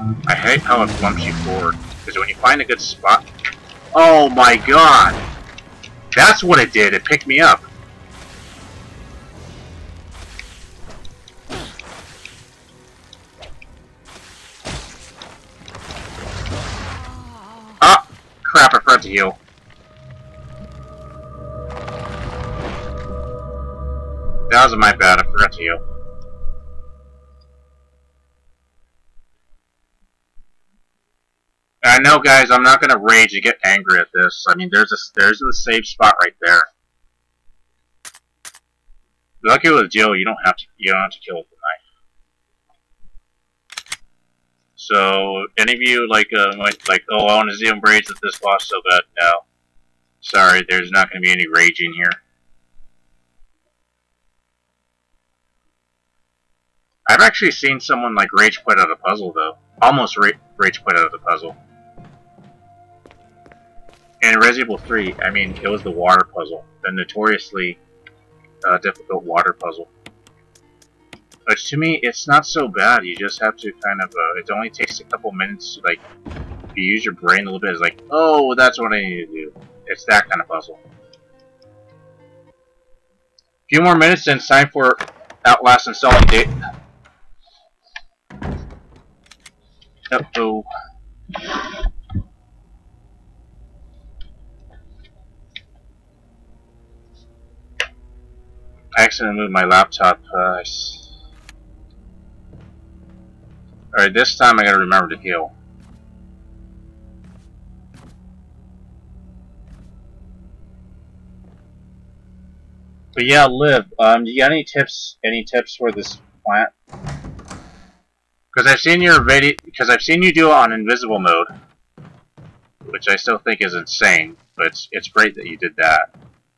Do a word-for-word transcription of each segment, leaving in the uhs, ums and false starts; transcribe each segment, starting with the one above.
I hate how it bumps you forward, because when you find a good spot... Oh my god! That's what it did, it picked me up. Ah! Crap, I forgot to heal. That was my bad, I forgot to heal. I know, guys, I'm not gonna rage and get angry at this. I mean, there's a there's a safe spot right there. Lucky with Jill, you don't have to you don't have to kill with the knife. So, any of you like uh like, like oh, I want to zoom rage at this boss so bad? No, sorry, there's not gonna be any raging here. I've actually seen someone like rage quit out of the puzzle though, almost ra rage quit out of the puzzle. In Resident Evil three, I mean, it was the water puzzle, the notoriously uh, difficult water puzzle. Which to me, it's not so bad. You just have to kind of, uh, it only takes a couple minutes to, like, if you use your brain a little bit, it's like, oh, that's what I need to do. It's that kind of puzzle. A few more minutes, then it's time for Outlast and Solid Date. Uh-oh. I accidentally moved my laptop. Uh, Alright, this time I gotta remember to heal. But yeah, Liv, um, you got any tips? Any tips for this plant? Because I've seen your video. Because I've seen you do it on invisible mode, which I still think is insane. But it's, it's great that you did that.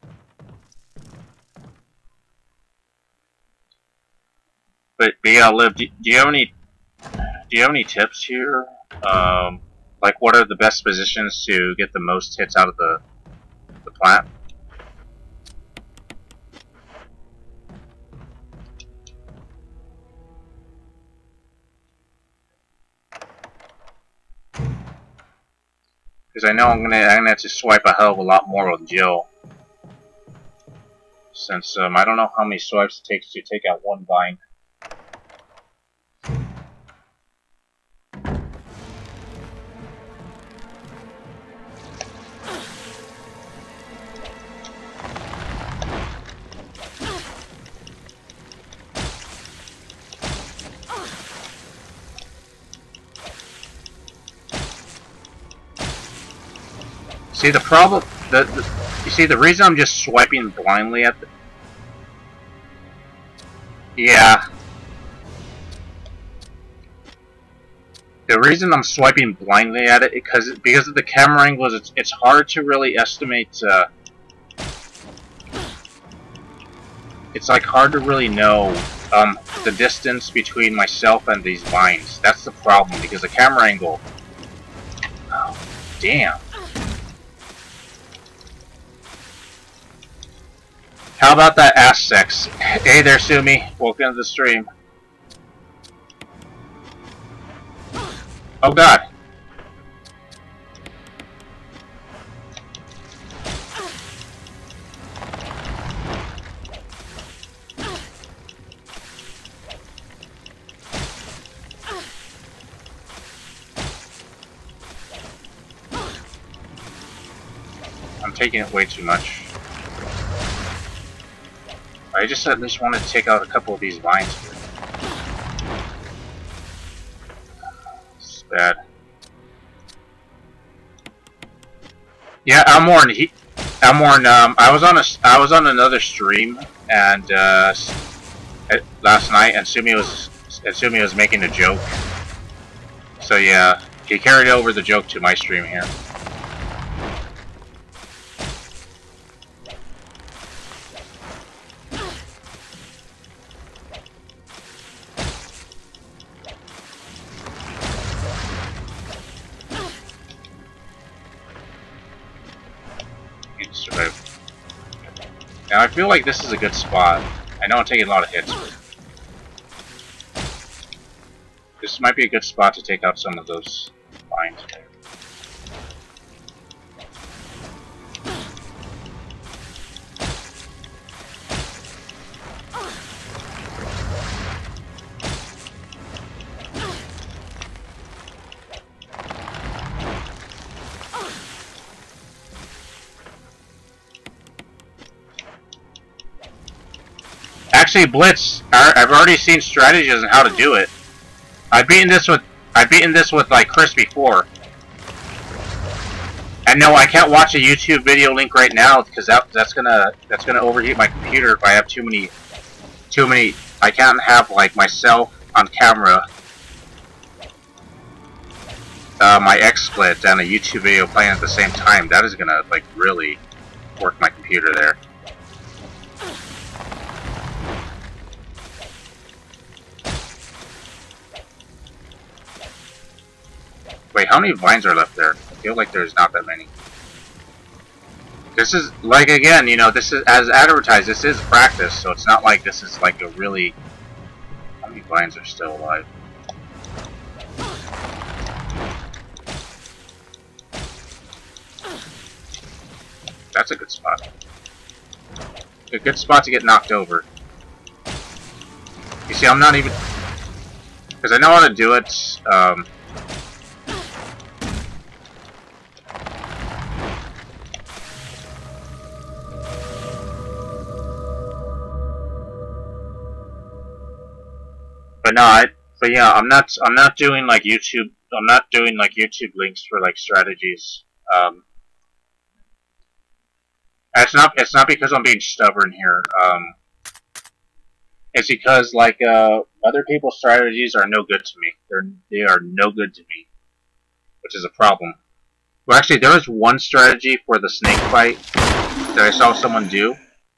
But, but yeah, Liv, do, do you have any do you have any tips here? Um, like, what are the best positions to get the most hits out of the the plant? Because I know I'm gonna I'm gonna have to swipe a hell of a lot more with Jill, since um, I don't know how many swipes it takes to take out one vine. See the problem, the, the you see the reason I'm just swiping blindly at the, yeah, the reason I'm swiping blindly at it because because of the camera angles, it's it's hard to really estimate. Uh, it's like hard to really know um, the distance between myself and these vines. That's the problem because the camera angle. Oh, damn. How about that ass sex? Hey there, Sumi. Welcome to the stream. Oh god. I'm taking it way too much. I just at least wanted to take out a couple of these vines here. It's bad. Yeah, Almorn, he, Almorn, um, I was on a, I was on another stream and uh, last night, and Sumi was, and Sumi was making a joke. So yeah, he carried over the joke to my stream here. Now I feel like this is a good spot. I know I'm taking a lot of hits. This might be a good spot to take out some of those vines. Actually, Blitz, I, I've already seen strategies on how to do it. I've beaten this with I've beaten this with like Chris before. And no, I can't watch a YouTube video link right now because that that's gonna that's gonna overheat my computer if I have too many too many. I can't have like myself on camera, uh, my XSplit, and a YouTube video playing at the same time. That is gonna like really work my computer there. Wait, how many vines are left there? I feel like there's not that many. This is, like, again, you know, this is, as advertised, this is practice, so it's not like this is, like, a really... How many vines are still alive? That's a good spot. A good spot to get knocked over. You see, I'm not even... Because I know how to do it, um... But no, I, but yeah, I'm not, I'm not doing like YouTube, I'm not doing like YouTube links for like strategies. Um, it's not, it's not because I'm being stubborn here. Um, it's because like uh, other people's strategies are no good to me. They're, they are no good to me, which is a problem. Well, actually, there was one strategy for the snake fight that I saw someone do.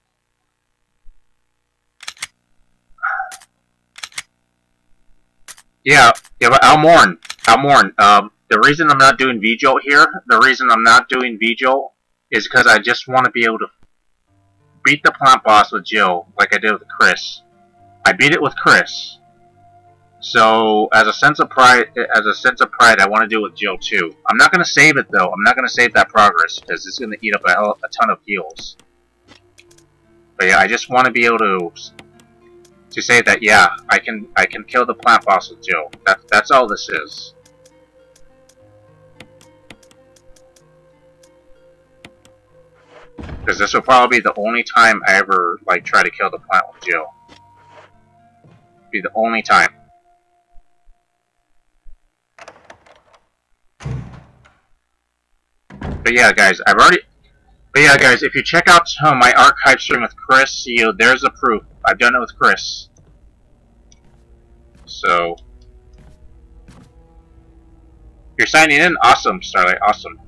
Yeah, yeah, but Almorn, Almorn, um, the reason I'm not doing V-Jolt here, the reason I'm not doing V-Jolt is because I just want to be able to beat the plant boss with Jill, like I did with Chris. I beat it with Chris. So, as a sense of pride, as a sense of pride, I want to do it with Jill too. I'm not going to save it though, I'm not going to save that progress, because it's going to eat up a, hell, a ton of heals. But yeah, I just want to be able to... to say that, yeah, I can I can kill the plant boss with Jill. That, that's all this is. Because this will probably be the only time I ever, like, try to kill the plant with Jill. Be the only time. But yeah, guys, I've already... But yeah, guys, if you check out uh, my archive stream with Chris, you know, there's the proof. I've done it with Chris. So, you're signing in? Awesome, Starlight, awesome.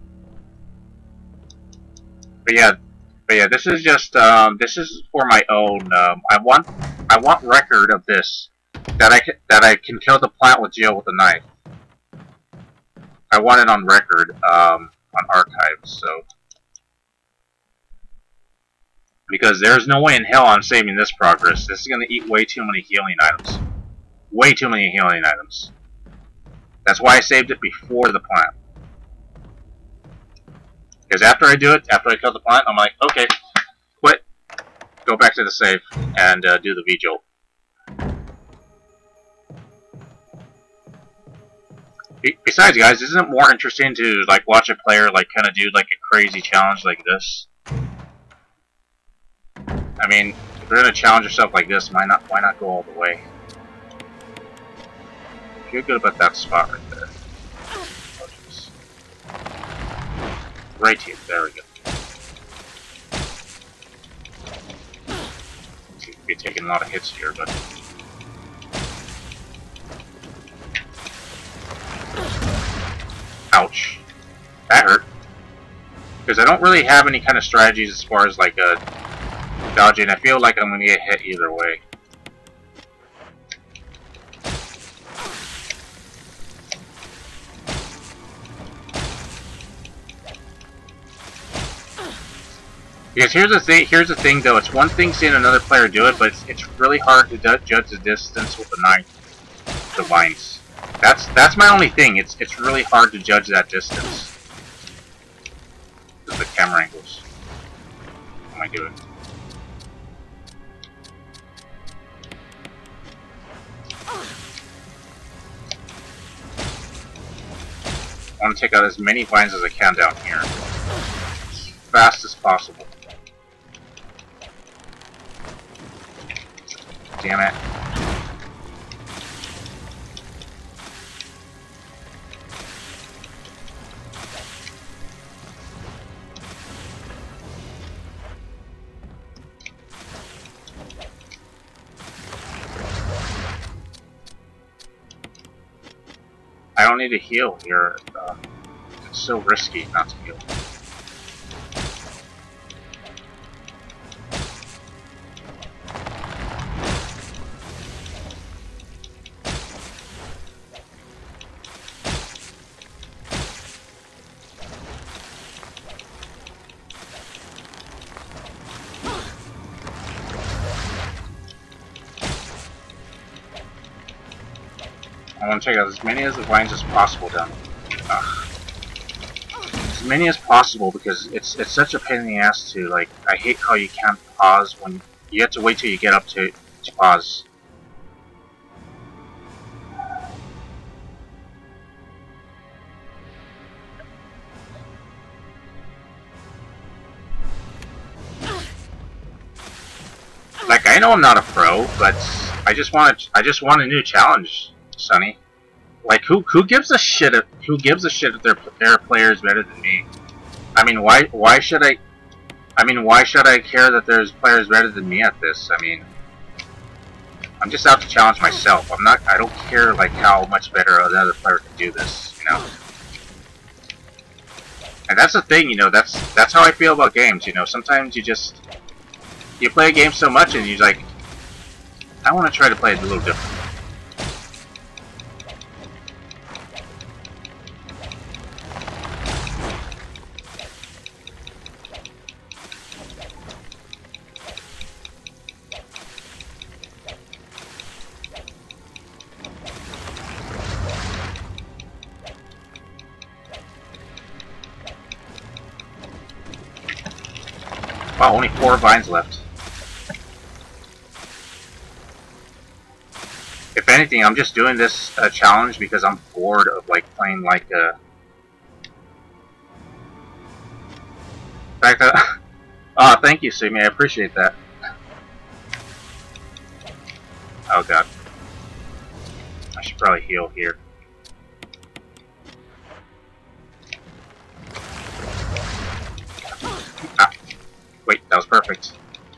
But yeah, but yeah, this is just um, this is for my own. Um, I want I want record of this that I can, that I can kill the plant with Jill with a knife. I want it on record um, on archives. So. Because there's no way in hell I'm saving this progress. This is going to eat way too many healing items. Way too many healing items. That's why I saved it before the plant. Because after I do it, after I kill the plant, I'm like, okay, quit. Go back to the save and uh, do the V-Jolt. Be besides, guys, isn't it more interesting to like watch a player like kind of do like a crazy challenge like this? I mean, if you're gonna challenge yourself like this, why not? Why not go all the way? Feel good about that spot right there. Oh, jeez. Right here. There we go. Seem to be taking a lot of hits here, but ouch, that hurt. Because I don't really have any kind of strategies as far as like a. Dodging, I feel like I'm gonna get hit either way. Because here's the thing. Here's the thing, though. It's one thing seeing another player do it, but it's, it's really hard to judge the distance with the knife, the vines. That's that's my only thing. It's it's really hard to judge that distance with the camera angles. What am I doing? I want to take out as many vines as I can down here, as fast as possible. Damn it. I don't need to heal here. Uh, it's so risky not to heal. I want to check out as many of the vines as possible down. Ugh. As many as possible, because it's it's such a pain in the ass to, like, I hate how you can't pause when you have to wait till you get up to, to pause. Like, I know I'm not a pro, but I just want I just want a new challenge, Sonny. Like, who who gives a shit if who gives a shit if their their player is better than me? I mean, why why should I? I mean, why should I care that there's players better than me at this? I mean, I'm just out to challenge myself. I'm not. I don't care like how much better another player can do this. You know. And that's the thing. You know. That's that's how I feel about games. You know. Sometimes you just you play a game so much and you're like, I want to try to play it a little different. Wow, only four vines left. If anything, I'm just doing this uh, challenge because I'm bored of like playing like a. In fact, uh, oh, thank you, Sumi. I appreciate that. Oh god, I should probably heal here. Ah, wait, that was perfect.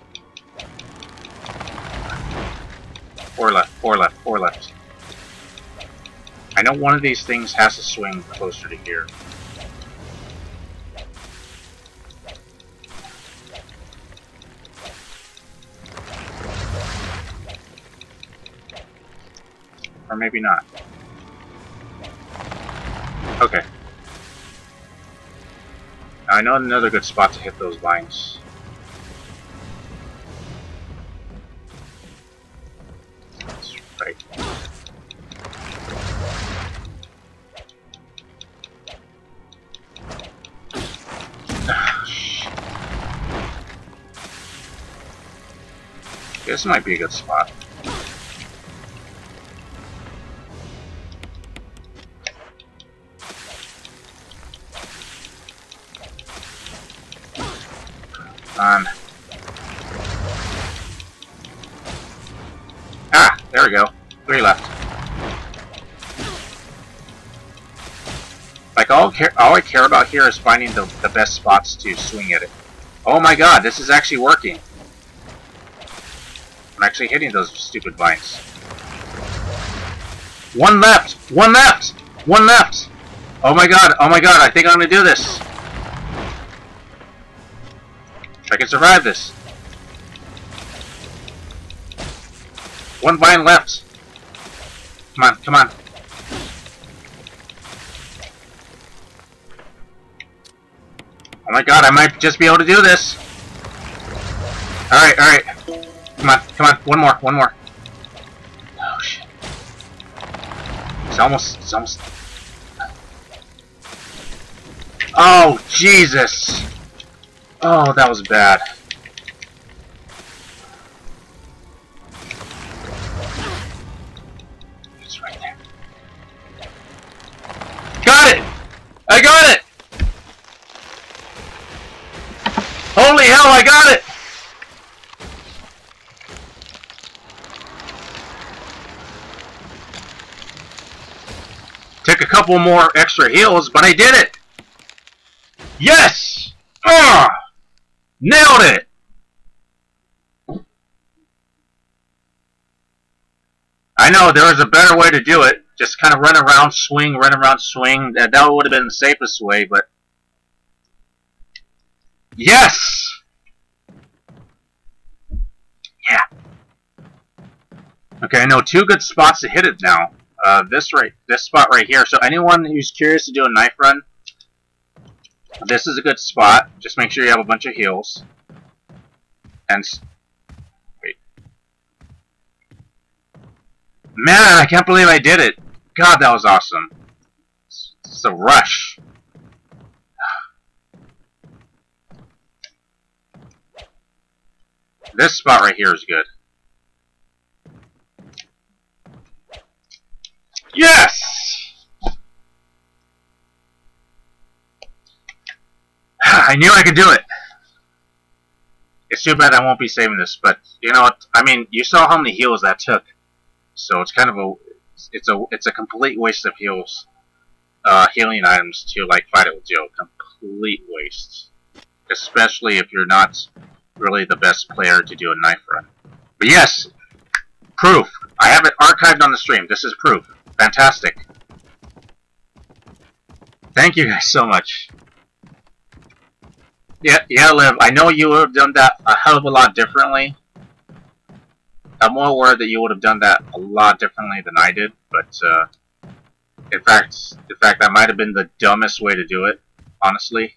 Four left, four left, four left. I know one of these things has to swing closer to here. Or maybe not. Okay. Now I know another good spot to hit those vines. Right. This might be a good spot. On. Ah, there we go. Three left. Like all, care, all I care about here is finding the, the best spots to swing at it. Oh my god, this is actually working. I'm actually hitting those stupid vines. One left! One left! One left! Oh my god, oh my god, I think I'm gonna do this. If I can survive this. One vine left. Come on, come on. Oh my god, I might just be able to do this. Alright, alright. Come on, come on. One more, one more. Oh shit. It's almost, it's almost... Oh, Jesus! Oh, that was bad. It's right there. Got it! I got it! Holy hell, I got it! Took a couple more extra heals, but I did it! Yes! Ah! Nailed it! I know, there was a better way to do it. Just kind of run around, swing, run around, swing. That, that would have been the safest way, but... Yes! Yeah. Okay, I know two good spots to hit it now. Uh, this right, this spot right here. So anyone who's curious to do a knife run, this is a good spot. Just make sure you have a bunch of heals. And wait, man, I can't believe I did it. God, that was awesome. It's, it's a rush. This spot right here is good. Yes! I knew I could do it. It's too bad I won't be saving this, but you know what? I mean, you saw how many heals that took, so it's kind of a, it's a, it's a complete waste of heals, uh, healing items to like fight it with Joe. Complete waste, especially if you're not really the best player to do a knife run. But yes, proof. I have it archived on the stream. This is proof. Fantastic. Thank you guys so much. Yeah, yeah, Liv. I know you would have done that a hell of a lot differently. I'm more aware that you would have done that a lot differently than I did, but uh, in fact, in fact, that might have been the dumbest way to do it. Honestly,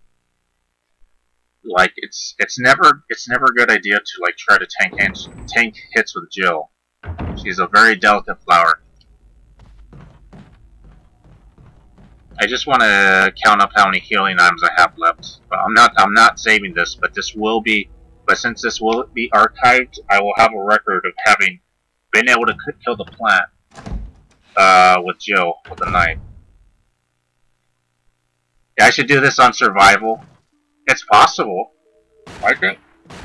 like it's it's never it's never a good idea to like try to tank hits, tank hits with Jill. She's a very delicate flower. I just want to count up how many healing items I have left. But I'm not I'm not saving this, but this will be but since this will be archived, I will have a record of having been able to kill the plant uh, with Jill with a knife. Yeah, I should do this on survival. It's possible, I think.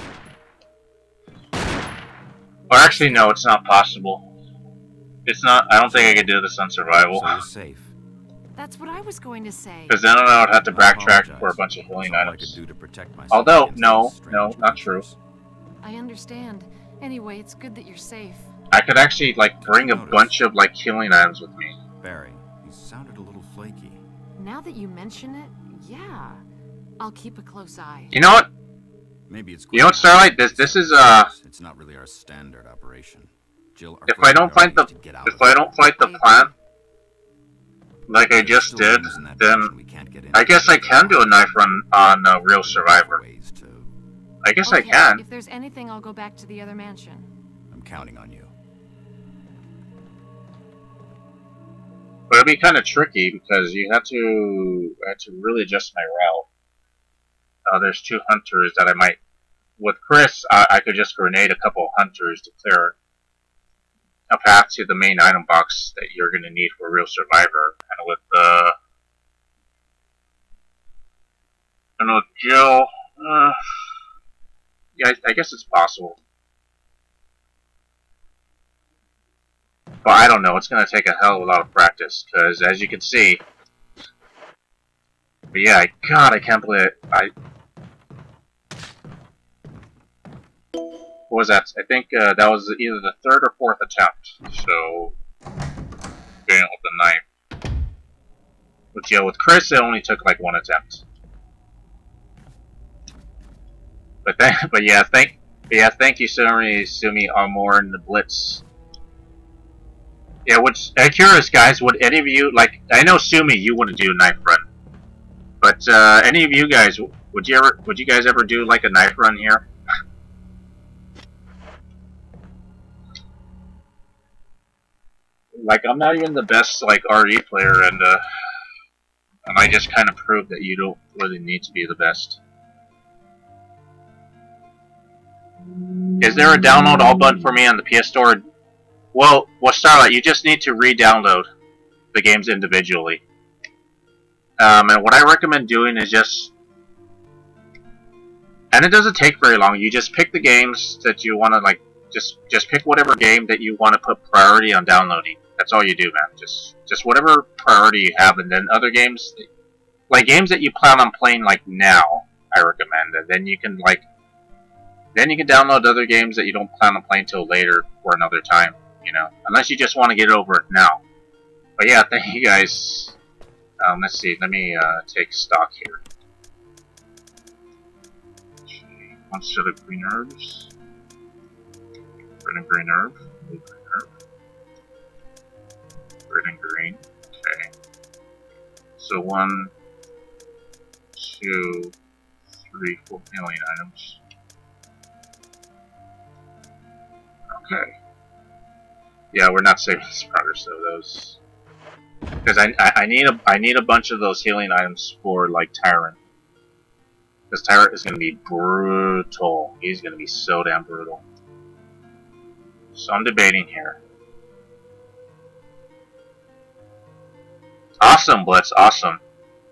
Or actually, no, it's not possible. It's not. I don't think I could do this on survival. So you're safe. That's what I was going to say. Because then I would have to backtrack for a bunch of healing items. Although, no, no, not true. I understand. Anyway, it's good that you're safe. I could actually, like, bring a bunch of, like, healing items with me. Barry, you sounded a little flaky. Now that you mention it, yeah. I'll keep a close eye. You know what? Maybe it's you know what, Starlight? This, this is, uh... It's not really our standard operation. Jill, if I don't fight the... If I don't fight the plant, like I just did, then I guess I can do a knife run on uh, Real Survivor. I guess I can. If there's anything, I'll go back to the other mansion. I'm counting on you. But it'll be kind of tricky because you have to I have to really adjust my route. Uh, there's two hunters that I might... With Chris, I, I could just grenade a couple of hunters to clear a path to the main item box that you're going to need for Real Survivor. And with uh, and with Jill, uh, yeah, I, I guess it's possible. But I don't know, it's going to take a hell of a lot of practice, because as you can see, but yeah, God, I can't believe it. I, what was that? I think uh, that was either the third or fourth attempt. So, doing it with the knife. With Jill, with Chris, it only took like one attempt. But then, but yeah, thank, but yeah, thank you, Sumi, Sumi Armor and the Blitz. Yeah, which I'm curious, guys. Would any of you like? I know Sumi, you want to do a knife run, but uh, any of you guys, would you ever? Would you guys ever do like a knife run here? like, I'm not even the best, like, R E player, and, uh, and I just kind of proved that you don't really need to be the best. Is there a download all button for me on the P S Store? Well, well, Starlight, you just need to re-download the games individually. Um, and what I recommend doing is just... And it doesn't take very long. You just pick the games that you want to, like, just just pick whatever game that you want to put priority on downloading. That's all you do, man. Just just whatever priority you have, and then other games, like games that you plan on playing, like, now, I recommend. And then you can, like, then you can download other games that you don't plan on playing until later or another time, you know, unless you just want to get over it now. But yeah, thank you guys. Um, let's see, let me uh, take stock here. Okay, one set of green herbs. Red and green herb. Blue green herb. Red and green. Okay. So one, two, three, four alien items. Okay. Yeah, we're not saving this progress though. Those, because I, I I need a I need a bunch of those healing items for like Tyrant. Because Tyrant is going to be brutal. He's going to be so damn brutal. So I'm debating here. Awesome, Blitz. Awesome.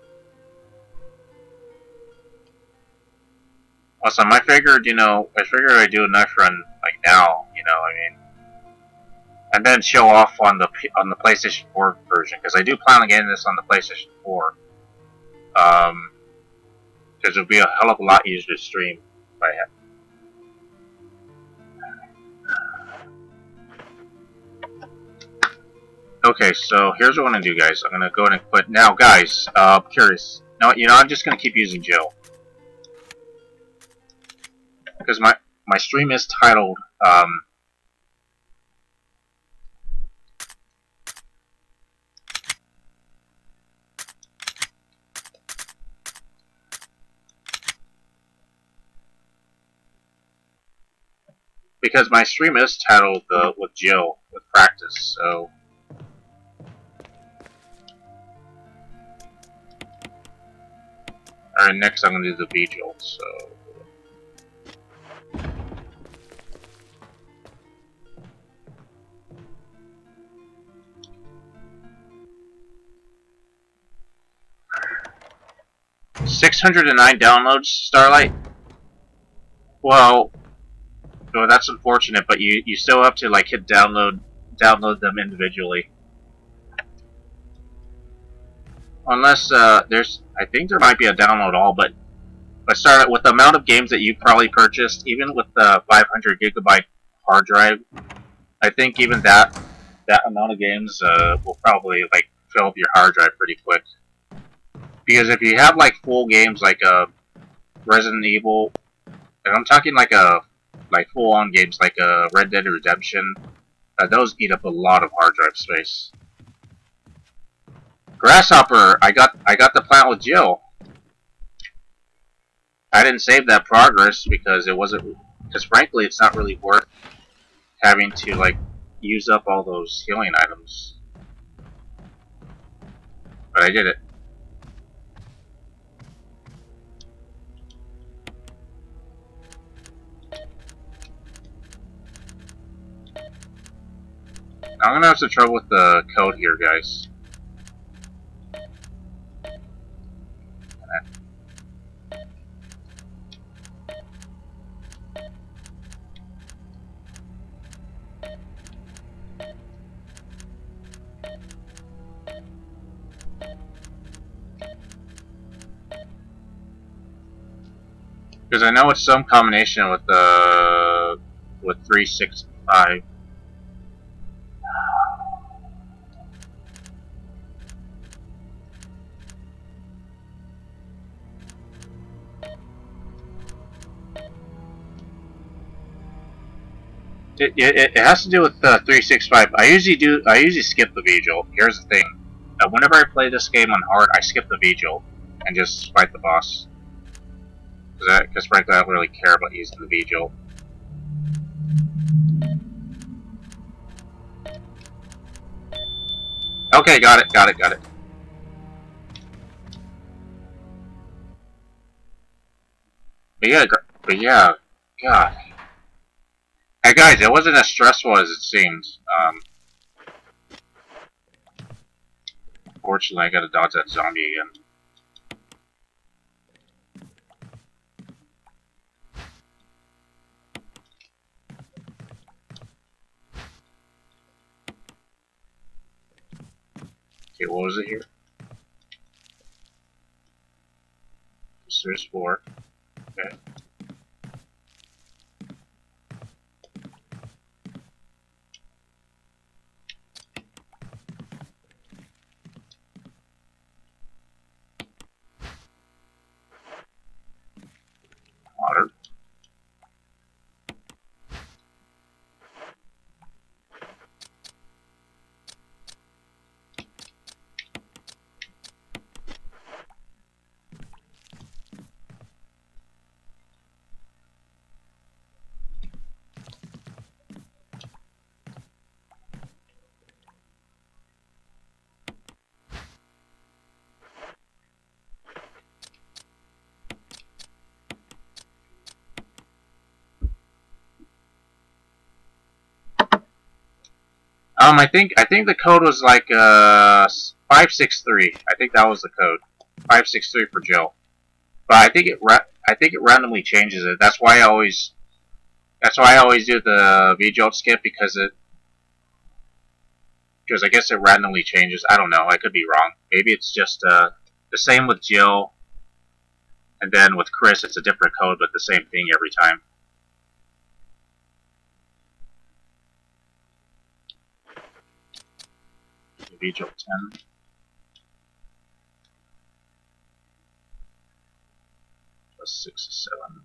Awesome. I figured, you know, I figured I'd do a knife run like now. You know, I mean, and then show off on the on the PlayStation four version, because I do plan on getting this on the PlayStation four. Um, because it'll be a hell of a lot easier to stream if I had. Okay, so here's what I'm gonna do, guys. I'm gonna go ahead and quit now, guys. Uh, I'm curious. No, you know, I'm just gonna keep using Jill because my my stream is titled. Um, because my stream is titled uh, with Jill with practice, so. Alright, next I'm going to do the Vigil, so... six hundred nine downloads, Starlight? Well, well, that's unfortunate, but you, you still have to, like, hit download, download them individually. Unless, uh, there's, I think there might be a download all, but, but start with the amount of games that you probably purchased, even with the five hundred gigabyte hard drive, I think even that, that amount of games, uh, will probably, like, fill up your hard drive pretty quick. Because if you have, like, full games, like, uh, Resident Evil, and I'm talking, like, a, like, full-on games, like, uh, Red Dead Redemption, uh, those eat up a lot of hard drive space. Grasshopper, I got I got the plant with Jill. I didn't save that progress because it wasn't, because frankly it's not really worth having to like use up all those healing items. But I did it. I'm gonna have some trouble with the code here, guys. Because I know it's some combination with the uh, with three six five. It, it, it has to do with the three six five. I usually do. I usually skip the Vigil. Here's the thing: uh, whenever I play this game on hard, I skip the Vigil and just fight the boss. Because frankly, I don't really care about using the Vigil. Okay, got it, got it, got it. But yeah, but yeah, God. Hey guys, it wasn't as stressful as it seemed. Um, fortunately, I gotta dodge that zombie again. Okay, what was it here? There's four. Okay. Water. Um, I think I think the code was like uh five six three. I think that was the code, five six three for Jill. But I think it ra I think it randomly changes it. That's why I always that's why I always do the V jolt skip because it because I guess it randomly changes. I don't know. I could be wrong. Maybe it's just uh the same with Jill, and then with Chris it's a different code but the same thing every time. V jolt ten. Plus six is seven.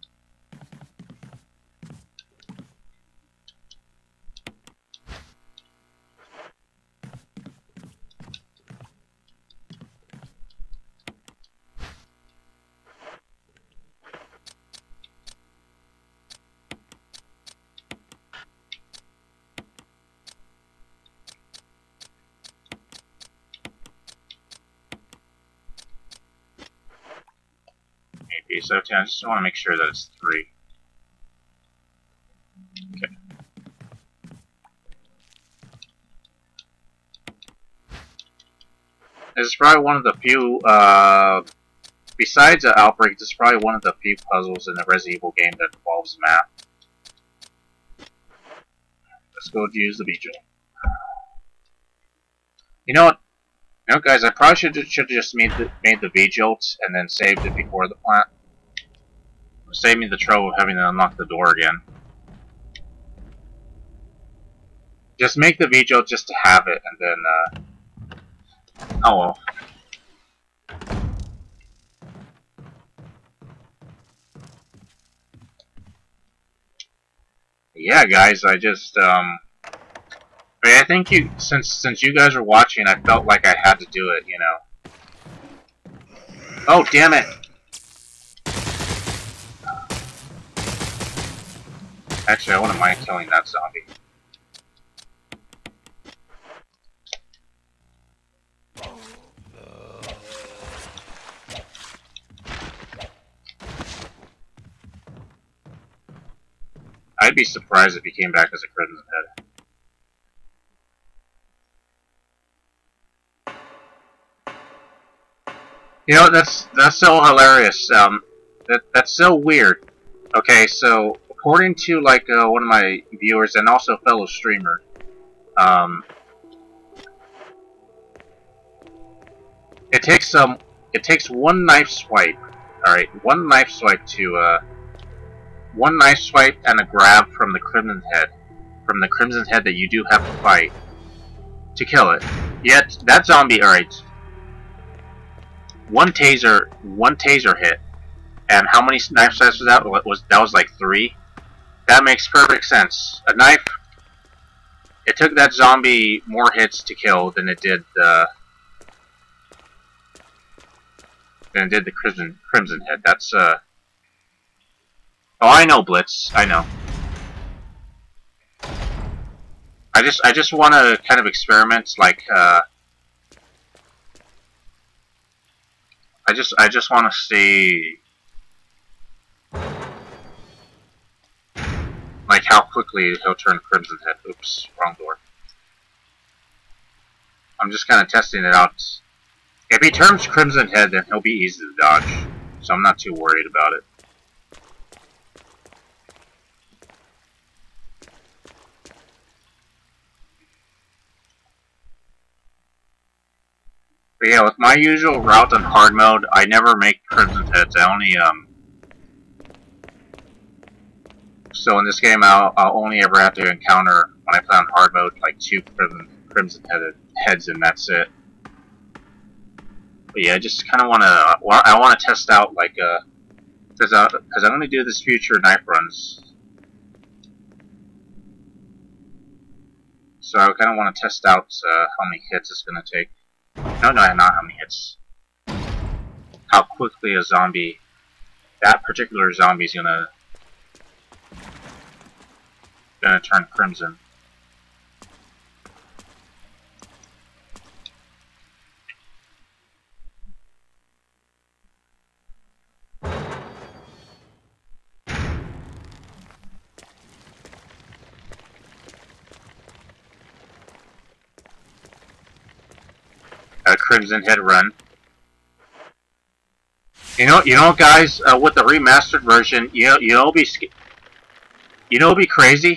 Maybe so ten. I just want to make sure that it's three. Okay. This is probably one of the few, uh, besides uh, Outbreak, this is probably one of the few puzzles in the Resident Evil game that involves math. Let's go use the V-Jolt. You know what? You know, guys, I probably should should have just made the made the V-Jolt and then saved it before the plant. Save me the trouble of having to unlock the door again. Just make the V-Jolt just to have it, and then, uh... oh well. Yeah, guys, I just, um... I mean, I think you, since, since you guys are watching, I felt like I had to do it, you know. Oh, damn it! Actually, I wouldn't mind killing that zombie. I'd be surprised if he came back as a Crimson Head. You know, that's that's so hilarious. Um, that that's so weird. Okay, so according to like uh, one of my viewers and also a fellow streamer, um, it takes some. It takes one knife swipe. All right, one knife swipe to uh, one knife swipe and a grab from the Crimson Head, from the Crimson Head that you do have to fight to kill it. Yet that zombie, all right, one taser, one taser hit, and how many knife swipes was that? What was that? Was like three. That makes perfect sense. A knife. It took that zombie more hits to kill than it did the than it did the Crimson Crimson Head. That's uh. Oh, I know, Blitz. I know. I just I just want to kind of experiment, like uh, I just I just want to see like how quickly he'll turn Crimson Head. Oops, wrong door. I'm just kind of testing it out. If he turns Crimson Head, then he'll be easy to dodge, so I'm not too worried about it. But yeah, with my usual route on hard mode, I never make Crimson Heads. I only, um... So in this game, I'll, I'll only ever have to encounter, when I play on hard mode, like two Crimson, crimson headed heads, and that's it. But yeah, I just kind of want to, I want to test out, like, uh... Because I, cause I'm going to do this future knife runs. So I kind of want to test out uh, how many hits it's going to take. No, no, not how many hits. How quickly a zombie, that particular zombie is gonna gonna turn crimson. A Crimson Head run. You know, you know, guys, uh, with the remastered version, you know, you know, be, you know, be crazy.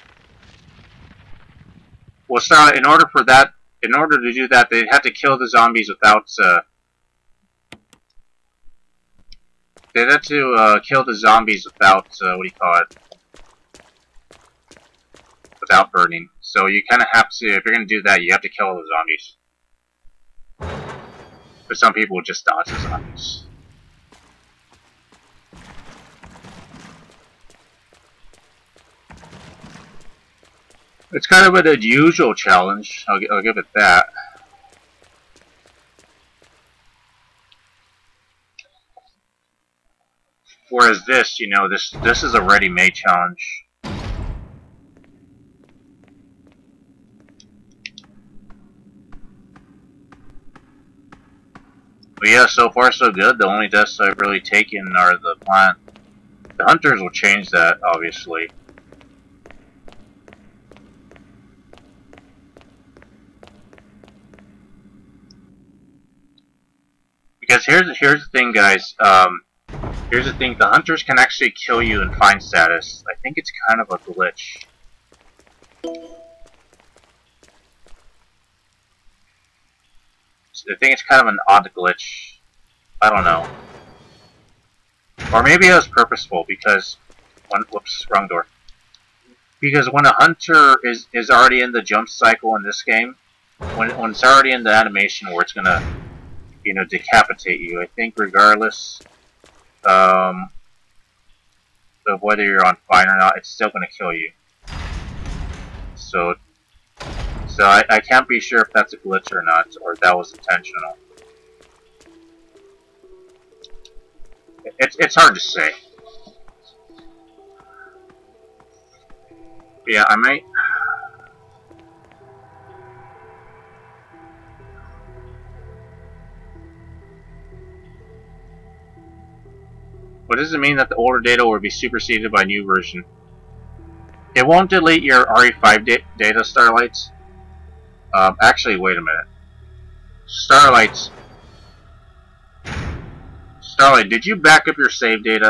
Well, so in order for that, in order to do that, they had to kill the zombies without. Uh, they had to uh, kill the zombies without uh, what do you call it? Without burning. So you kind of have to, if you're going to do that, you have to kill all the zombies. But some people just dodge the zombies. It's kind of an unusual challenge. I'll, I'll give it that. Whereas this, you know, this this is a ready-made challenge. But yeah, so far so good. The only deaths I've really taken are the plant. The hunters will change that, obviously. Because here's here's the thing, guys. Um, here's the thing: the hunters can actually kill you in fine status. I think it's kind of a glitch. I think it's kind of an odd glitch. I don't know. Or maybe it was purposeful because when whoops, wrong door. Because when a hunter is is already in the jump cycle in this game, when when it's already in the animation where it's gonna, you know, decapitate you, I think regardless um, of whether you're on fire or not, it's still gonna kill you. So. So I, I can't be sure if that's a glitch or not, or if that was intentional. It's it's hard to say. But yeah, I might. What does it mean that the older data will be superseded by new version? It won't delete your R E five da data, Starlights. Um, actually, wait a minute. Starlights. Starlight, did you back up your save data?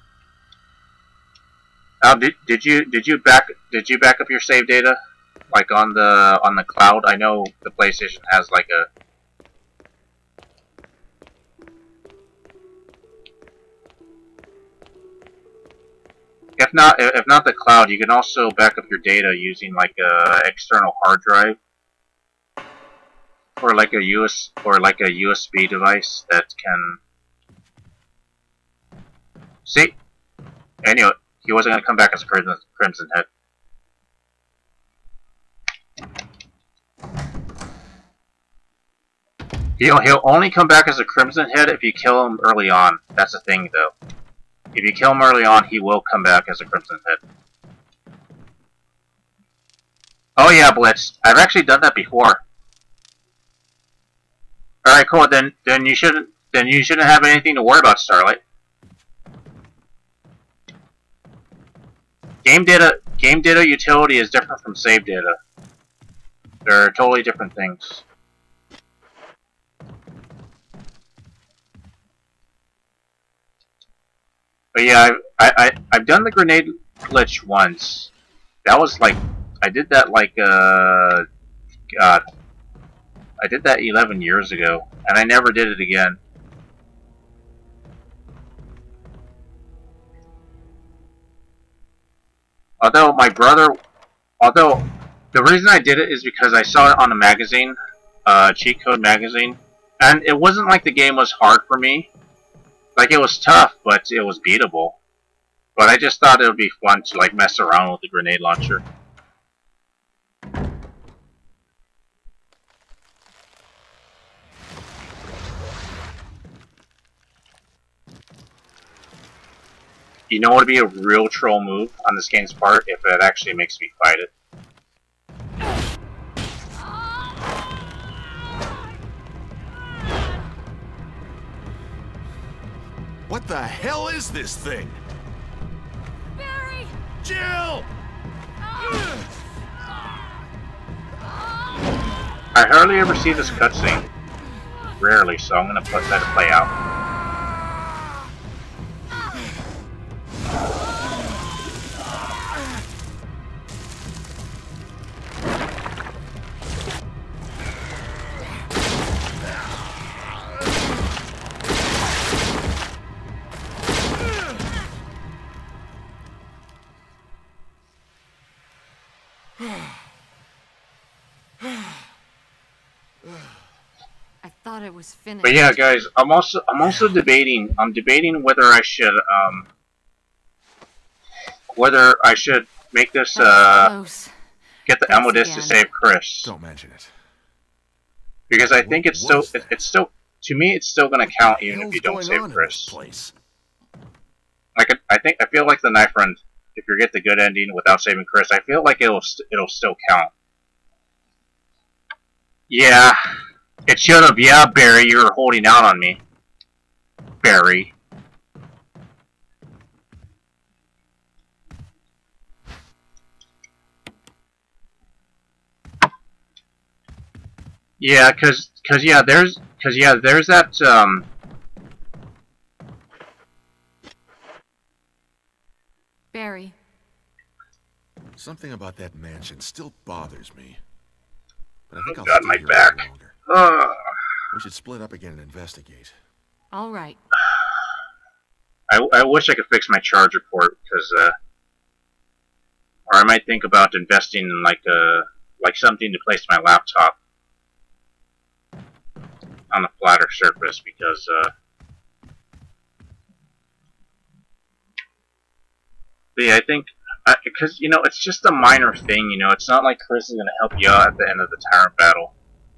Uh, did did you did you back did you back up your save data, like on the on the cloud? I know the PlayStation has like a. If not, if not the cloud, you can also back up your data using like a external hard drive. Or like a U S or like a U S B device that can see. Anyway, he wasn't gonna come back as a Crimson, Crimson Head. He'll he'll only come back as a Crimson Head if you kill him early on. That's the thing, though. If you kill him early on, he will come back as a Crimson Head. Oh yeah, Blitz. I've actually done that before. Alright, cool. Then, then you shouldn't. Then you shouldn't have anything to worry about, Starlight. Game data, game data utility is different from save data. They're totally different things. But yeah, I, I, I've done the grenade glitch once. That was like, I did that like, uh, God. I did that eleven years ago, and I never did it again. Although my brother, although the reason I did it is because I saw it on a magazine, uh, Cheat Code magazine, and it wasn't like the game was hard for me. Like, it was tough, but it was beatable. But I just thought it would be fun to, like, mess around with the grenade launcher. You know what would be a real troll move on this game's part if it actually makes me fight it? What the hell is this thing? Barry! Jill! I hardly ever see this cutscene. Rarely, so I'm gonna put that to play out. I thought it was finished. But yeah, guys, I'm also I'm also debating. I'm debating whether I should um whether I should make this uh Close. get the Thanks ammo disc to again. save Chris, Don't mention it. because I think What it's still was it, that? it's still to me it's still gonna count What even the if you hell's don't going on save in Chris. this place? Like I think I feel like the knife run, if you get the good ending without saving Chris, I feel like it'll st it'll still count. Yeah, it should have. Yeah, Barry, you were holding out on me. Barry. Yeah, cause, cause yeah, there's, cause yeah, there's that. Um, Barry. Something about that mansion still bothers me. But I think Oh I'll God, stay my here back. a little longer. uh, We should split up again and investigate. All right. I, I wish I could fix my charger port, because, uh, or I might think about investing in like a, like something to place my laptop on a flatter surface, because, uh, yeah, I think, because, you know, it's just a minor thing, you know, it's not like Chris is going to help you out at the end of the tyrant battle.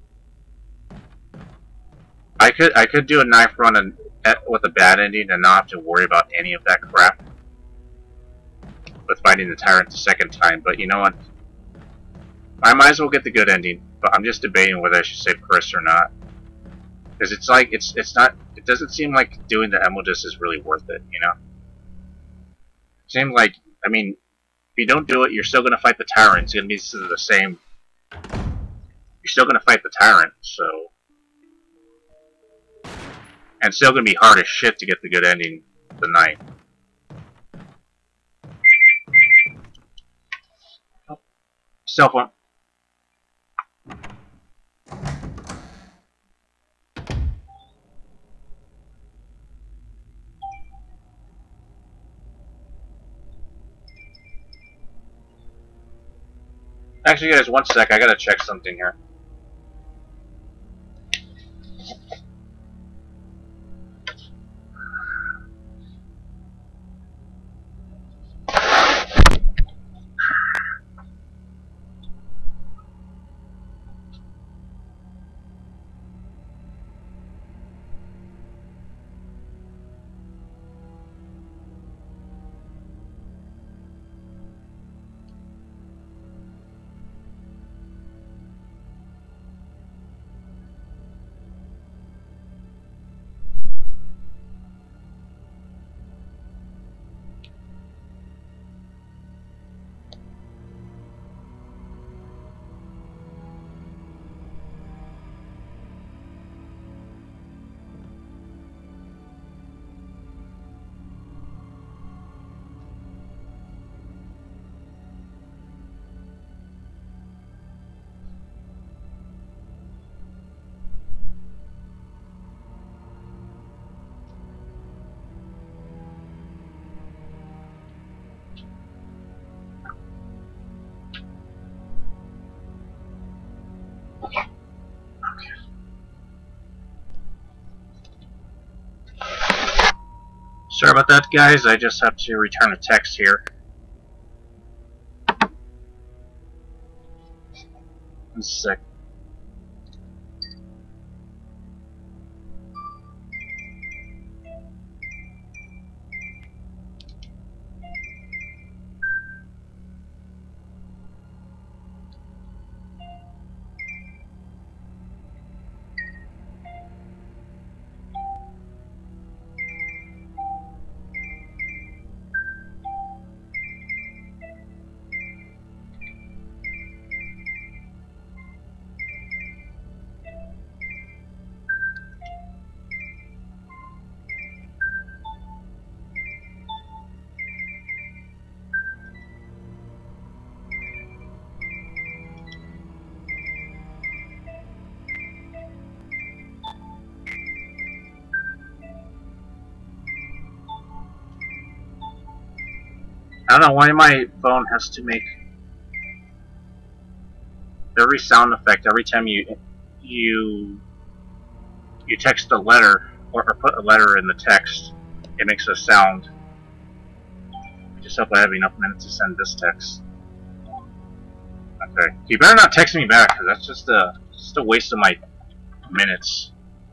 I could, I could do a knife run and, at, with a bad ending and not have to worry about any of that crap with fighting the tyrant the second time, but you know what? I might as well get the good ending, but I'm just debating whether I should save Chris or not. Because it's like, it's it's not, it doesn't seem like doing the ammo disc is really worth it, you know? It seems like, I mean, if you don't do it, you're still going to fight the tyrant. It's going to be the same. You're still going to fight the tyrant, so. And it's still going to be hard as shit to get the good ending tonight. Oh, cell phone. Actually, guys, one sec. I gotta check something here. Sorry about that, guys. I just have to return a text here. One sec. I don't know why my phone has to make every sound effect every time you you you text a letter or, or put a letter in the text. It makes a sound. I just hope I have enough minutes to send this text. Okay, you better not text me back, because that's just a just a waste of my minutes.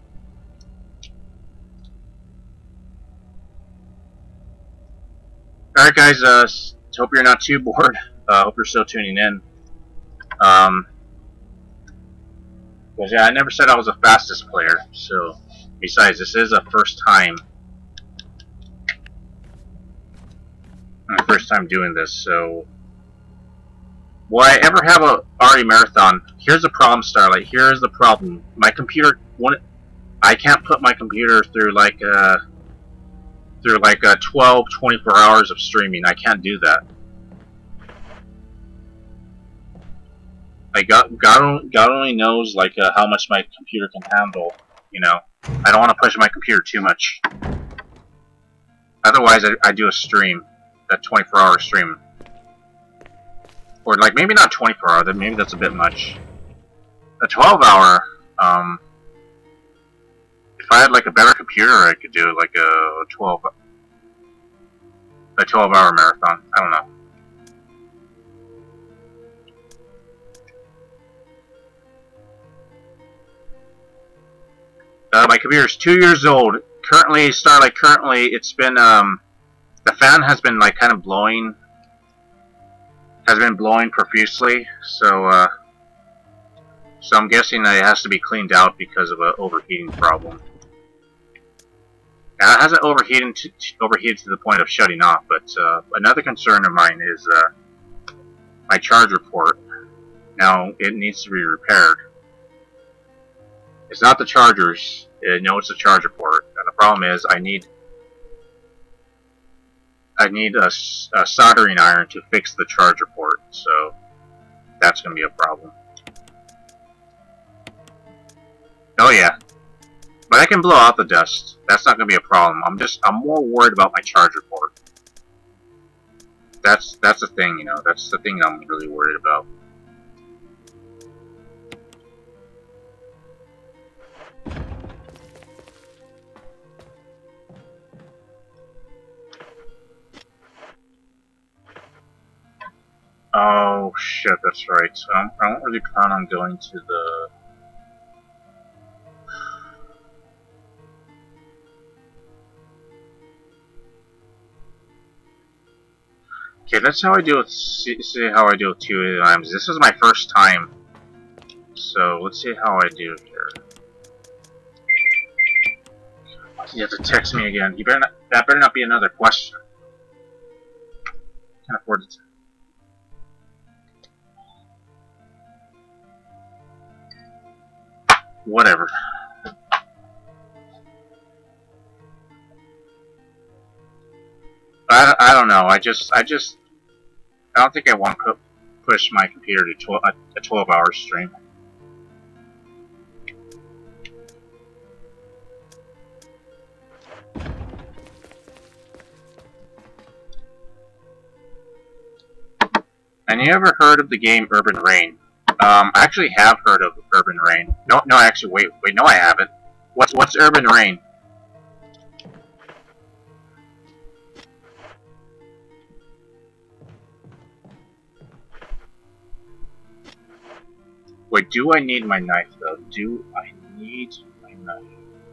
Alright guys, uh, hope you're not too bored. Uh, hope you're still tuning in. Um, because yeah, I never said I was the fastest player, so, besides, this is a first time, my first time doing this, so, will I ever have a R E marathon? Here's the problem, Starlight, here's the problem. My computer, one, I can't put my computer through like, uh, through like uh, twelve, twenty-four hours of streaming. I can't do that. Like God, God, God only knows like uh, how much my computer can handle. You know, I don't want to push my computer too much. Otherwise, I, I do a stream, that twenty-four hour stream, or like maybe not twenty-four hour. Then maybe that's a bit much. A twelve hour. Um, If I had like a better computer, I could do like a twelve, a twelve hour marathon. I don't know. Uh, my computer's two years old. Currently, Starlight. Currently, it's been um, the fan has been like kind of blowing, has been blowing profusely. So, uh, so I'm guessing that it has to be cleaned out because of an overheating problem. Now, it hasn't overheated to, overheated to the point of shutting off, but uh, another concern of mine is uh, my charger port. Now, it needs to be repaired. It's not the chargers. I know it's the charger port, and the problem is I need I need a, a soldering iron to fix the charger port, so that's going to be a problem. Oh yeah. But I can blow out the dust. That's not going to be a problem. I'm just, I'm more worried about my charger port. That's, that's the thing, you know. That's the thing I'm really worried about. Oh, shit, that's right. Um, I don't really plan on going to the... Okay, that's how I deal with, see, see how I deal with two times. This is my first time, so let's see how I do here. You have to text me again. You better not, that better not be another question. Can't afford it. Whatever. I, I don't know. I just I just I don't think I want to push my computer to twelve, a twelve hour stream. And you ever heard of the game Urban Rain? Um, I actually have heard of Urban Rain. No, no, actually, wait, wait, no, I haven't. What's what's Urban Rain? Wait, do I need my knife though? Do I need my knife?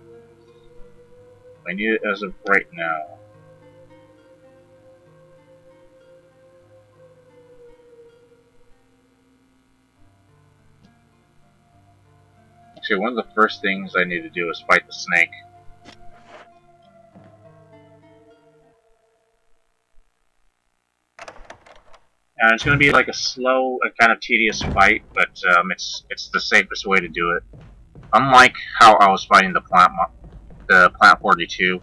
I need it as of right now. Actually, one of the first things I need to do is fight the snake. And it's going to be like a slow and kind of tedious fight, but um, it's it's the safest way to do it. Unlike how I was fighting the plant the plant forty-two,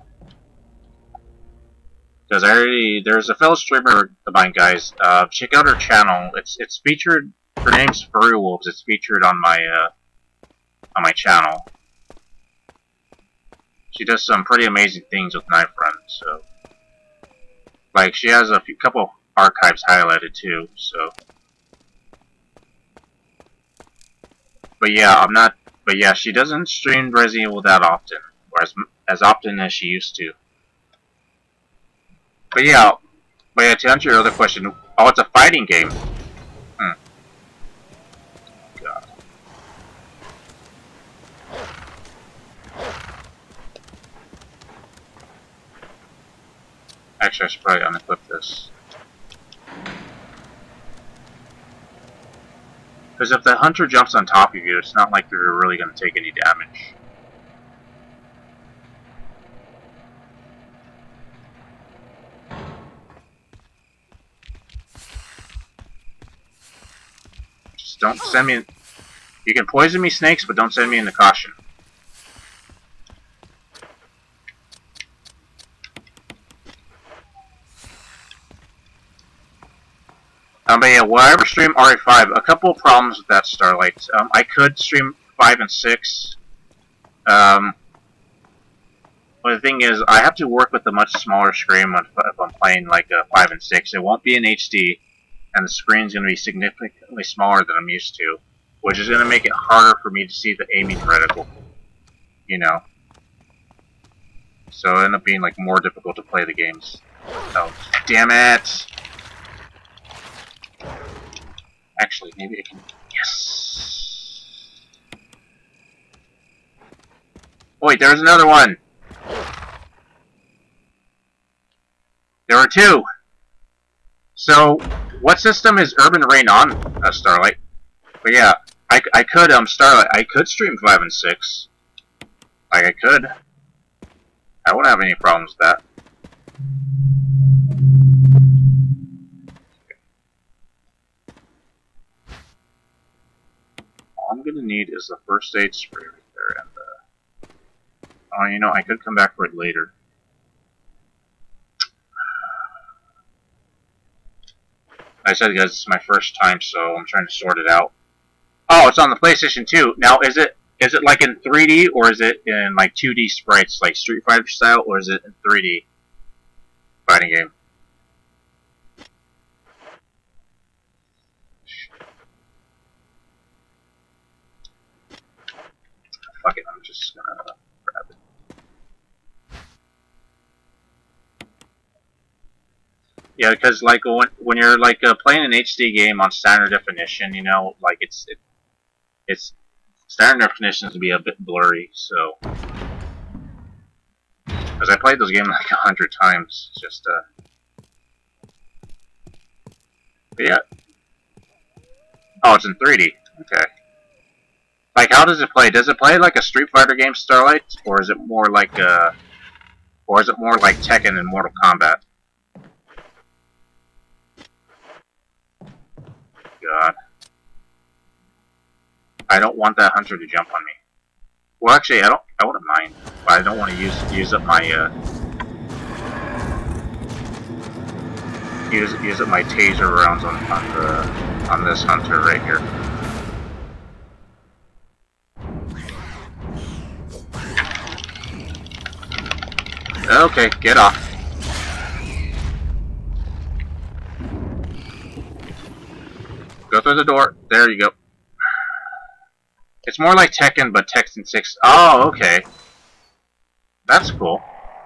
because I already there's a fellow streamer of mine, guys. Uh, check out her channel. It's it's featured. Her name's Furry Wolves. It's featured on my uh, on my channel. She does some pretty amazing things with knife runs. So, like, she has a few couple archives highlighted too. So, but yeah, I'm not. But yeah, she doesn't stream Resident Evil that often, or as as often as she used to. But yeah, but yeah, to answer your other question, oh, it's a fighting game. Hmm. God. Actually, I should probably unequip this. Because if the hunter jumps on top of you, it's not like they're really going to take any damage. Just don't send me... You can poison me, snakes, but don't send me into caution. Um, but yeah, will I ever stream R E five? A couple of problems with that, Starlight. Um, I could stream five and six. Um, but the thing is, I have to work with a much smaller screen when, if I'm playing like uh, five and six. It won't be in H D, and the screen's going to be significantly smaller than I'm used to, which is going to make it harder for me to see the aiming reticle. You know. So it'll end up being like more difficult to play the games. Oh, damn it! Actually, maybe I can... Yes! Oh, wait, there's another one! There were two! So, what system is Urban Rain on, uh, Starlight? But yeah, I, I could, um, Starlight, I could stream five and six. Like, I could. I wouldn't have any problems with that. All I'm gonna need is the first aid spray right there, and uh, oh, you know, I could come back for it later. Like I said, guys, this is my first time, so I'm trying to sort it out. Oh, it's on the PlayStation two. Now, is it is it like in three D or is it in like two D sprites, like Street Fighter style, or is it in three D fighting game? Fuck it, I'm just gonna grab it. Yeah, because like when when you're like uh, playing an H D game on standard definition, you know, like it's it, it's standard definition to be a bit blurry. So, because I played those games like a hundred times, just uh. But yeah. Oh, it's in three D. Okay. Like, how does it play? Does it play like a Street Fighter game, Starlight, or is it more like uh, or is it more like Tekken and Mortal Kombat? God, I don't want that hunter to jump on me. Well, actually, I don't. I wouldn't mind, but I don't want to use use up my uh, use use up my taser rounds on on the on this hunter right here. Okay, get off. Go through the door. There you go. It's more like Tekken, but Tekken six. Oh, okay. That's cool.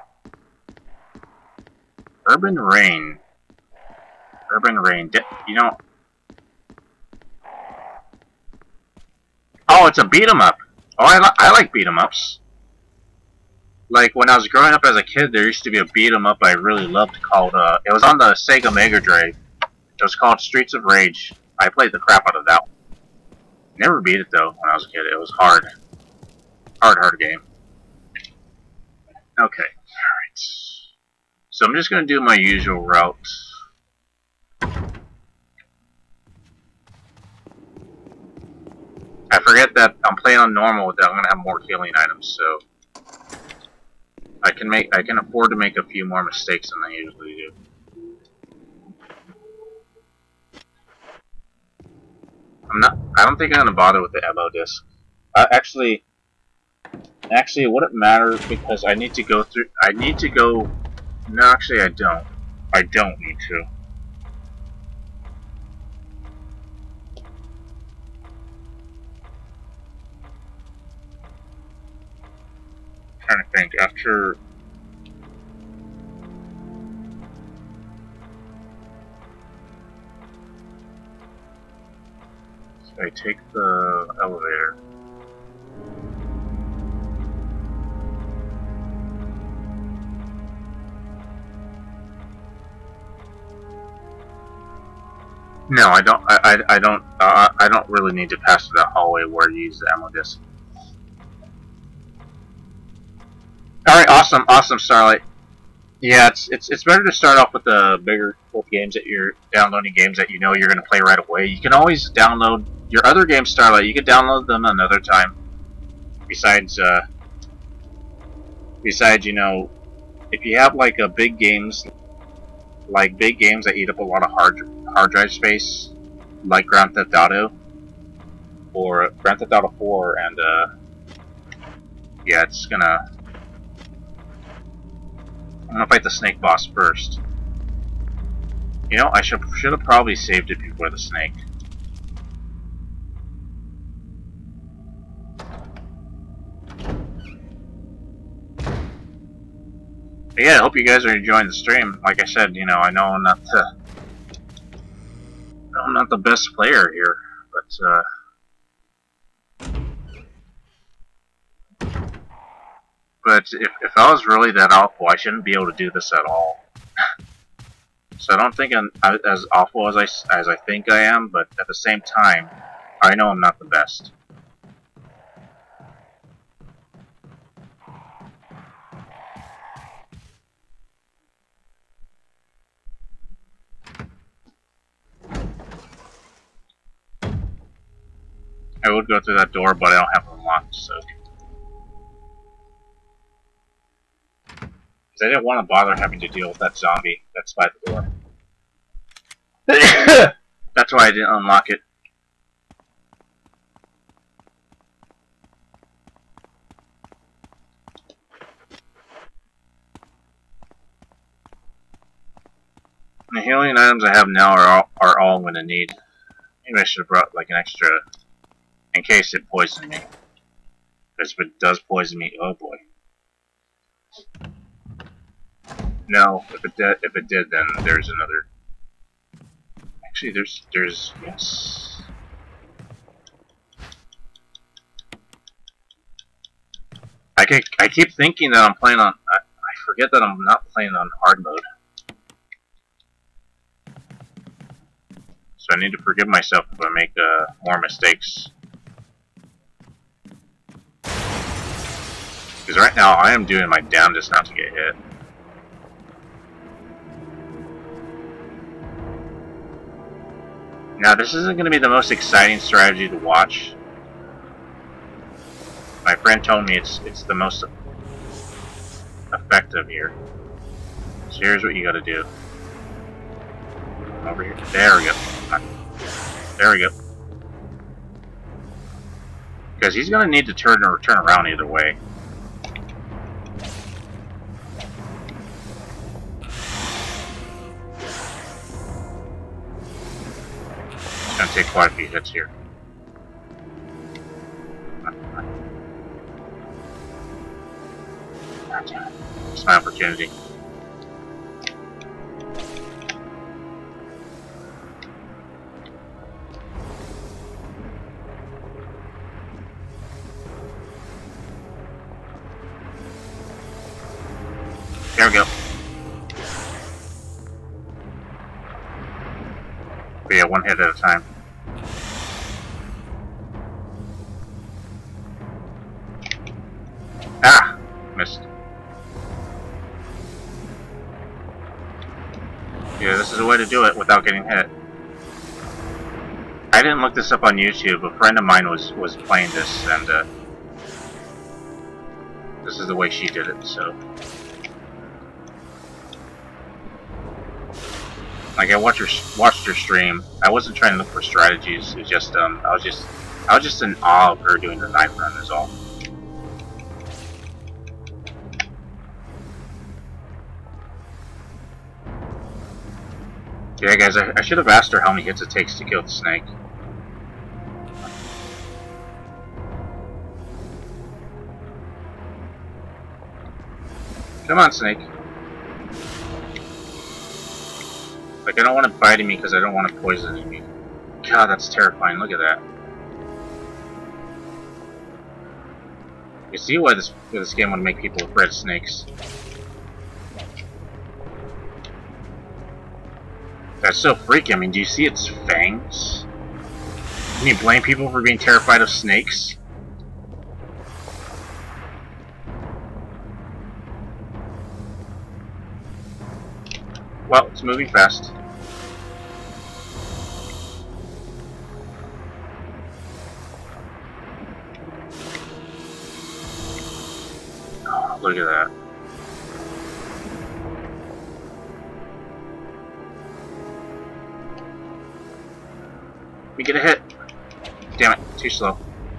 Urban Rain. Urban Rain. You know... Oh, it's a beat 'em up. Oh, I, li I like beat 'em ups. Like, when I was growing up as a kid, there used to be a beat 'em up I really loved called, uh, it was on the Sega Mega Drive. It was called Streets of Rage. I played the crap out of that one. Never beat it, though, when I was a kid. It was hard. Hard, hard game. Okay, alright. So I'm just going to do my usual route. I forget that I'm playing on normal, that I'm going to have more healing items, so I can make I can afford to make a few more mistakes than I usually do. I'm not I don't think I'm gonna bother with the ammo disc. Uh, actually actually it wouldn't matter because I need to go through I need to go no actually I don't. I don't need to. Trying to think after so I take the elevator. No, I don't. I I, I don't. Uh, I don't really need to pass through that hallway where you use the ammo disc. Alright, awesome, awesome, Starlight. Yeah, it's it's it's better to start off with the bigger with games that you're downloading games that you know you're gonna play right away. You can always download your other games, Starlight. You can download them another time. Besides, uh, besides, you know, if you have like a big games, like big games that eat up a lot of hard hard drive space, like Grand Theft Auto or Grand Theft Auto four, and uh, yeah, it's gonna. I'm gonna fight the snake boss first. You know, I should should have probably saved it before the snake. But yeah, I hope you guys are enjoying the stream. Like I said, you know, I know I'm not the I'm not the best player here, but uh But if, if I was really that awful, I shouldn't be able to do this at all. So I don't think I'm as awful as I, as I think I am, but at the same time, I know I'm not the best. I would go through that door, but I don't have it unlocked, so... I didn't want to bother having to deal with that zombie that's by the door. That's why I didn't unlock it. The healing items I have now are all, are all I'm going to need. Maybe I should have brought like an extra in case it poisoned me. Because if it does poison me, oh boy. No, if it did, if it did, then there's another. Actually, there's, there's, yes. I keep, I keep thinking that I'm playing on. I, I forget that I'm not playing on hard mode. So I need to forgive myself if I make uh, more mistakes. Because right now I am doing my damnedest not to get hit. Now, this isn't going to be the most exciting strategy to watch. My friend told me it's it's the most effective here. So here's what you got to do. Over here. There we go. There we go. Because he's going to need to turn or turn around either way. Gonna take quite a few hits here. It's my opportunity. There we go. But yeah, one hit at a time. Ah! Missed. Yeah, this is a way to do it without getting hit. I didn't look this up on YouTube. A friend of mine was, was playing this, and uh, this is the way she did it, so... Like, I watched her, watched her stream. I wasn't trying to look for strategies. It's just, um, I was just, I was just in awe of her doing the knife run, is all. Yeah, guys, I, I should have asked her how many hits it takes to kill the snake. Come on, snake. Like, I don't want it biting me because I don't want it poisoning me. God, that's terrifying. Look at that. You see why this, why this game would make people afraid of snakes. That's so freaky. I mean, do you see its fangs? Can you blame people for being terrified of snakes? Well, it's moving fast. Oh, look at that. Let me get a hit. Damn it, too slow.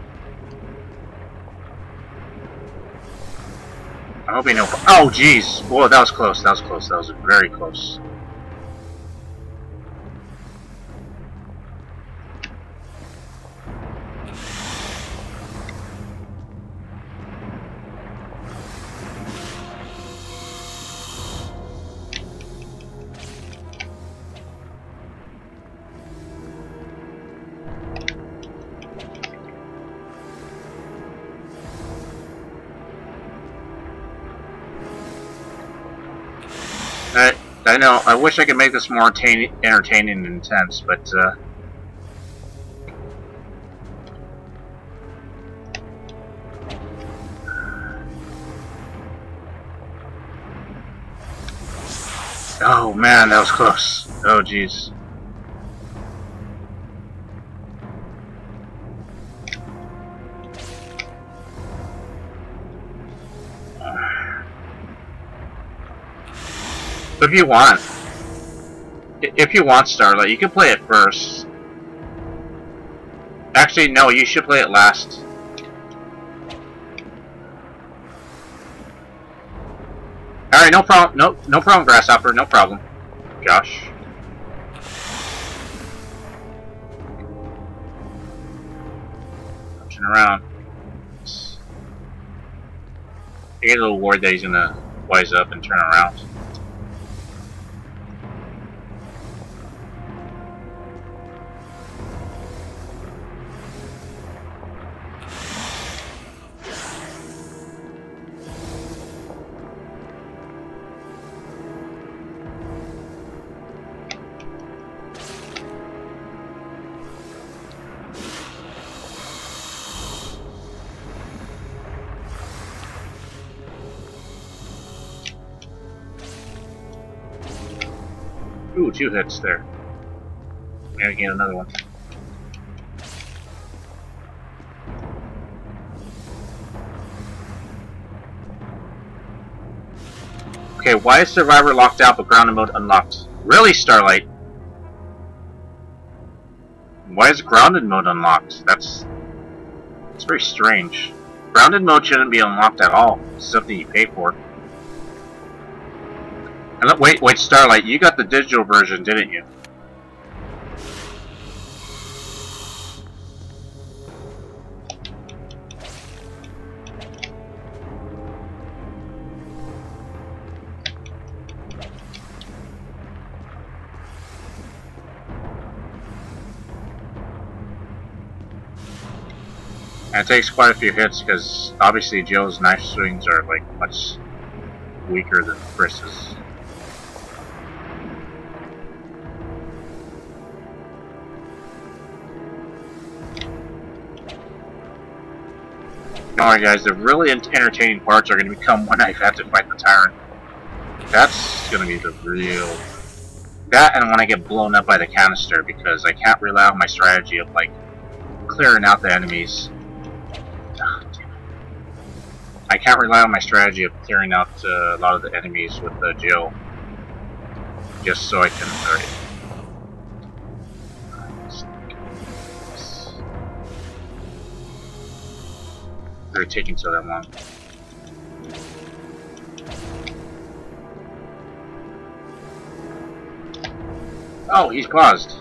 I'm hoping no. Oh, jeez. Whoa, that was close. That was close. That was very close. I, I know, I wish I could make this more entertaining, entertaining and intense, but, uh... oh man, that was close. Oh jeez. If you want, if you want Starlight, you can play it first. Actually, no, you should play it last. All right, no problem. No, no problem, Grasshopper. No problem, Josh. Turn around. I get a little worried that he's gonna wise up and turn around. Ooh, two hits there. Maybe get another one. Okay, why is Survivor locked out but grounded mode unlocked? Really, Starlight? Why is grounded mode unlocked? That's... That's very strange. Grounded mode shouldn't be unlocked at all. It's something you pay for. And look, wait, wait, Starlight, you got the digital version, didn't you? And it takes quite a few hits because obviously Joe's knife swings are like much weaker than Chris's. Alright guys, the really entertaining parts are going to become when I have to fight the Tyrant. That's going to be the real... That and when I get blown up by the canister, because I can't rely on my strategy of, like, clearing out the enemies. Oh, damn it. I can't rely on my strategy of clearing out uh, a lot of the enemies with uh, Jill. Just so I can... Alright. They're taking so that long. Oh, he's paused.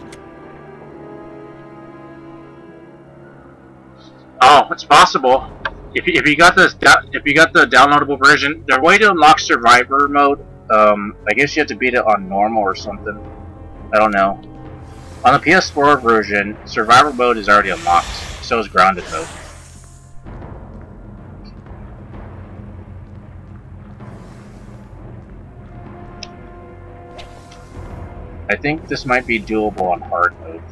Oh, it's possible. If you, if you got this, if you got the downloadable version, the way to unlock Survivor mode, um, I guess you have to beat it on normal or something. I don't know. On the P S four version, Survivor mode is already unlocked. So is Grounded mode. I think this might be doable on hard mode.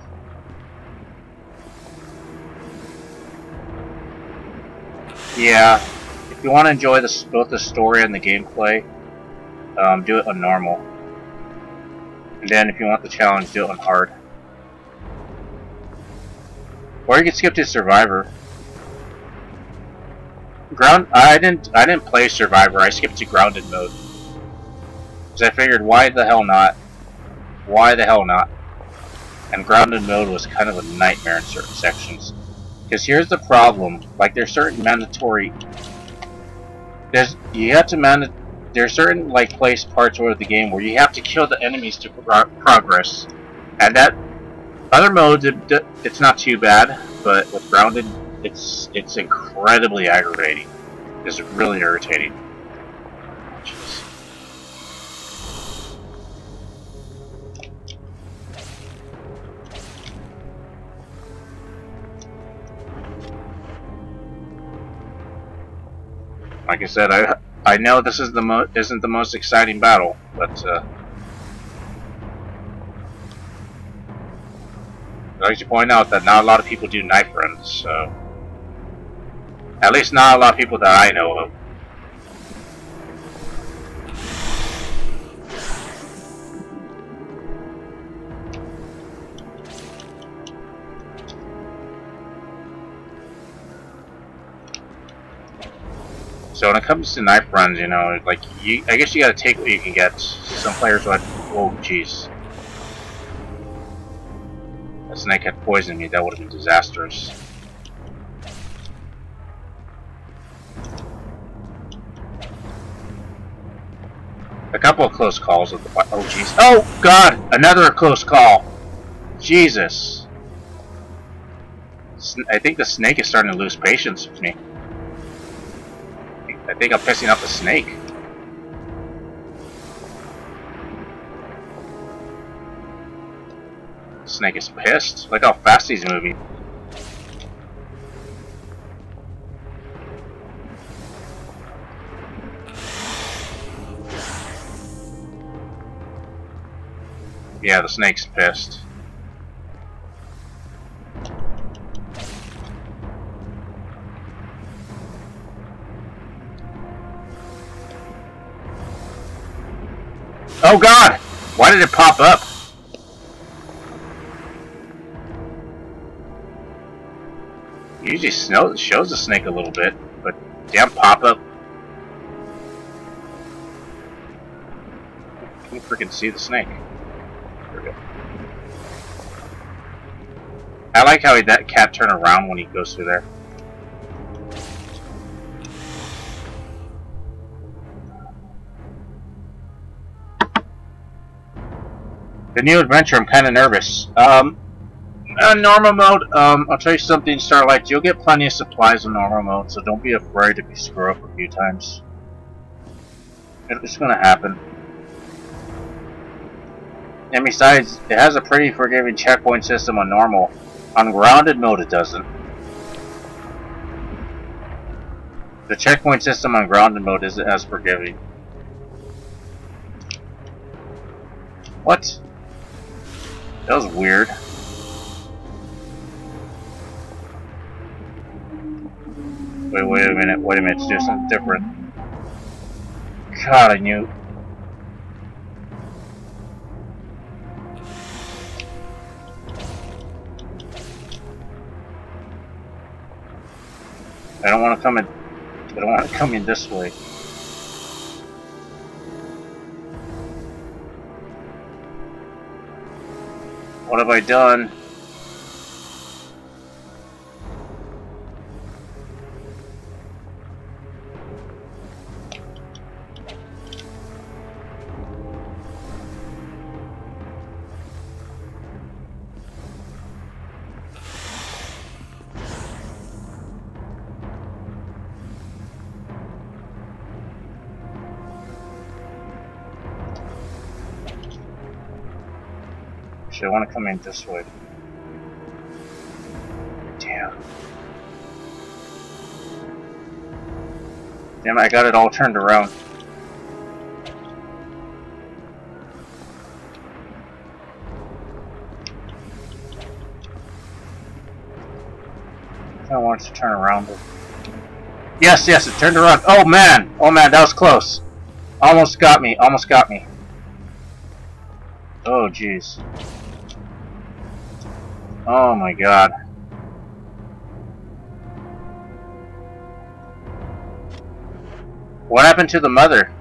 Yeah, if you want to enjoy the, both the story and the gameplay, um, do it on normal. And then if you want the challenge, do it on hard. Or you can skip to Survivor. Ground. I didn't. I didn't play Survivor. I skipped to Grounded mode because I figured, why the hell not? Why the hell not? And Grounded mode was kind of a nightmare in certain sections. Because here's the problem: like, there's certain mandatory. There's you have to man. There's certain like place parts of the game where you have to kill the enemies to pro progress, and that other modes it, it's not too bad, but with Grounded, it's it's incredibly aggravating. It's really irritating. Jeez. Like I said, I I know this is the mo isn't the most exciting battle, but uh, I'd like to point out that not a lot of people do knife runs, so at least not a lot of people that I know of. So when it comes to knife runs, you know, like, you, I guess you gotta take what you can get. Some players would, oh jeez. That snake had poisoned me, that would have been disastrous. A couple of close calls with the, oh jeez. Oh god! Another close call! Jesus. I think the snake is starting to lose patience with me. I think I'm pissing off the snake. The snake is pissed. Look how fast he's moving. Yeah, the snake's pissed. Oh god! Why did it pop up? Usually snow shows the snake a little bit, but damn pop up. Can you freaking see the snake? There we go. I like how he, that cat turn around when he goes through there. The new adventure, I'm kind of nervous. Um, uh, normal mode, um, I'll tell you something, Starlight, you'll get plenty of supplies in normal mode, so don't be afraid if you screw up a few times. It's gonna happen. And besides, it has a pretty forgiving checkpoint system on normal. On Grounded mode, it doesn't. The checkpoint system on Grounded mode isn't as forgiving. What? That was weird. Wait, wait a minute, wait a minute, let's do something different. God, I knew. I don't want to come in. I don't want to come in this way. What have I done? I want to come in this way. Damn. Damn, I got it all turned around. I want it to turn around. Yes, yes, it turned around. Oh man! Oh man, that was close. Almost got me, almost got me. Oh jeez. Oh my god. What happened to the mother?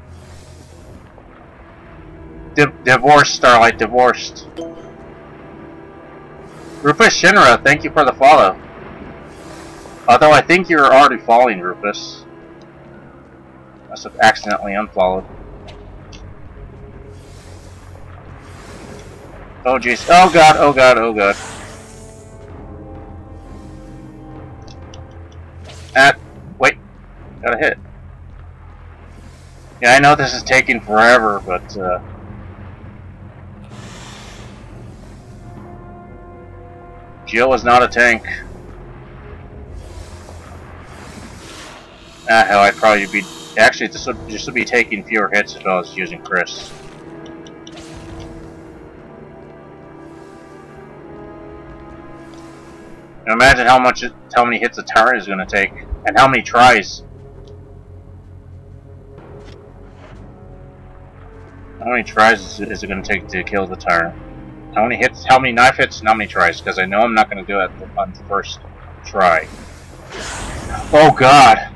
Di divorced, Starlight, divorced. Rufus Shinra, thank you for the follow. Although I think you're already following Rufus. Must have accidentally unfollowed. Oh jeez. Oh god, oh god, oh god. Ah, wait. Got a hit. Yeah, I know this is taking forever, but, uh... Jill is not a tank. Ah, hell, I'd probably be... Actually, this would, this would be taking fewer hits if I was using Chris. Now imagine how much, it, how many hits a turret is going to take, and how many tries. How many tries is it, is it going to take to kill the tyrant? How many hits? How many knife hits? And how many tries? Because I know I'm not going to do it on the first try. Oh God!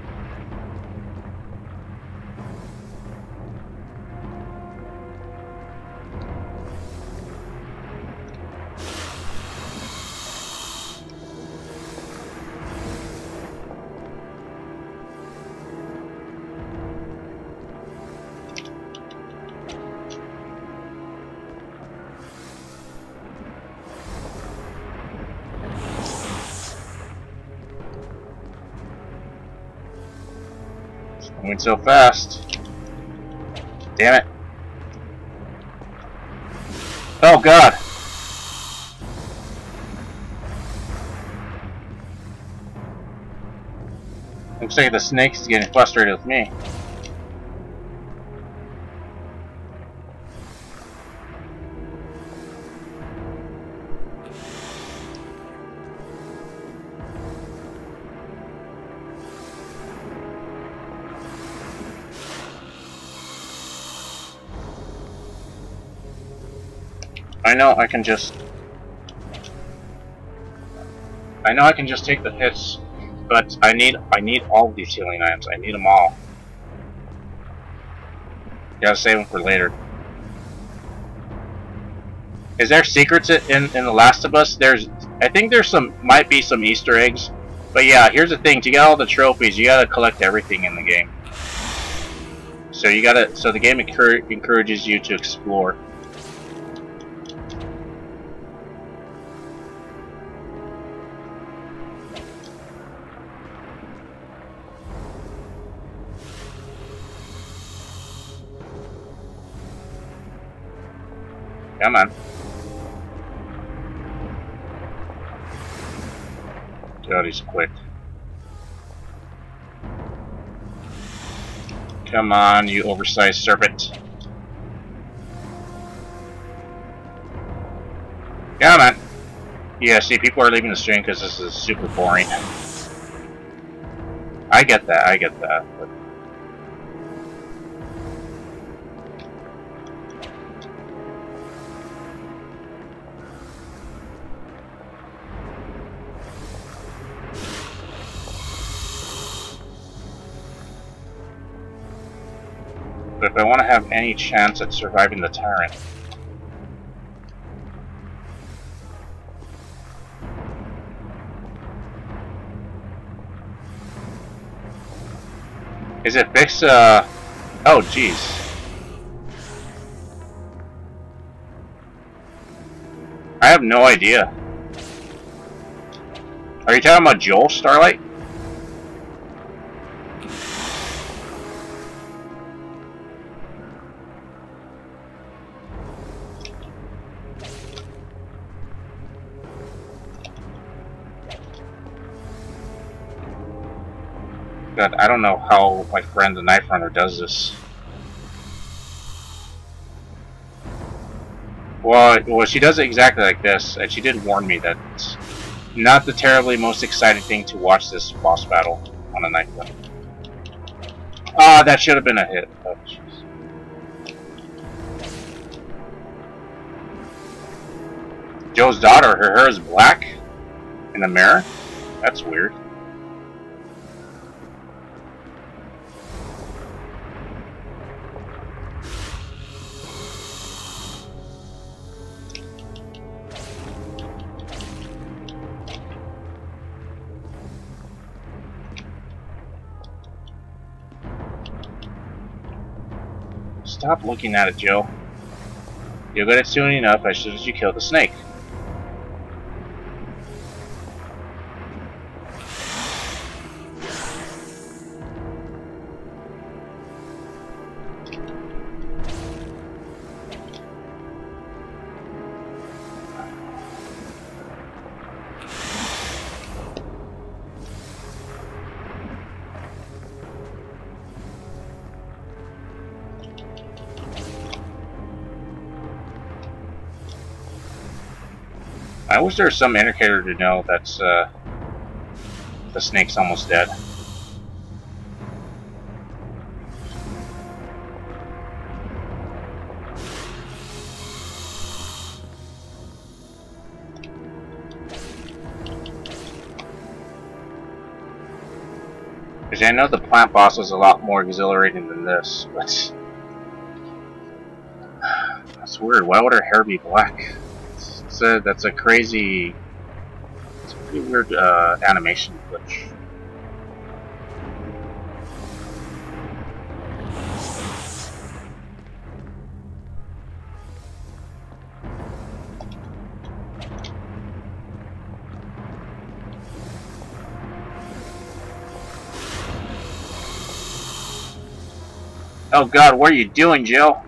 Moving so fast. Damn it. Oh God. Looks like the snake is getting frustrated with me. I know I can just... I know I can just take the hits, but I need I need all of these healing items. I need them all. Gotta save them for later. Is there secrets in in The Last of Us? There's, I think there's some, might be some Easter eggs. But yeah, here's the thing: to get all the trophies, you gotta collect everything in the game. So you gotta, so the game encour encourages you to explore. Come on. God, he's quick. Come on, you oversized serpent. Yeah, man. Yeah, see, people are leaving the stream because this is super boring. I get that, I get that. But... but if I want to have any chance at surviving the tyrant, is it fixed? Uh, oh, jeez. I have no idea. Are you talking about Joel Starlight? God, I don't know how my friend the Knife Runner does this. Well, well, she does it exactly like this, and she did warn me that it's not the terribly most exciting thing to watch this boss battle on a Knife Runner. Ah, that should have been a hit. Oh, jeez. Joe's daughter, her hair is black in the mirror? That's weird. Stop looking at it, Joe. You'll get it soon enough as soon as you kill the snake. I wish there was some indicator to know that uh, the snake's almost dead. Because I know the plant boss was a lot more exhilarating than this, but that's weird. Why would her hair be black? It's a, that's a crazy, it's a pretty weird uh, animation glitch. Oh God, what are you doing, Jill?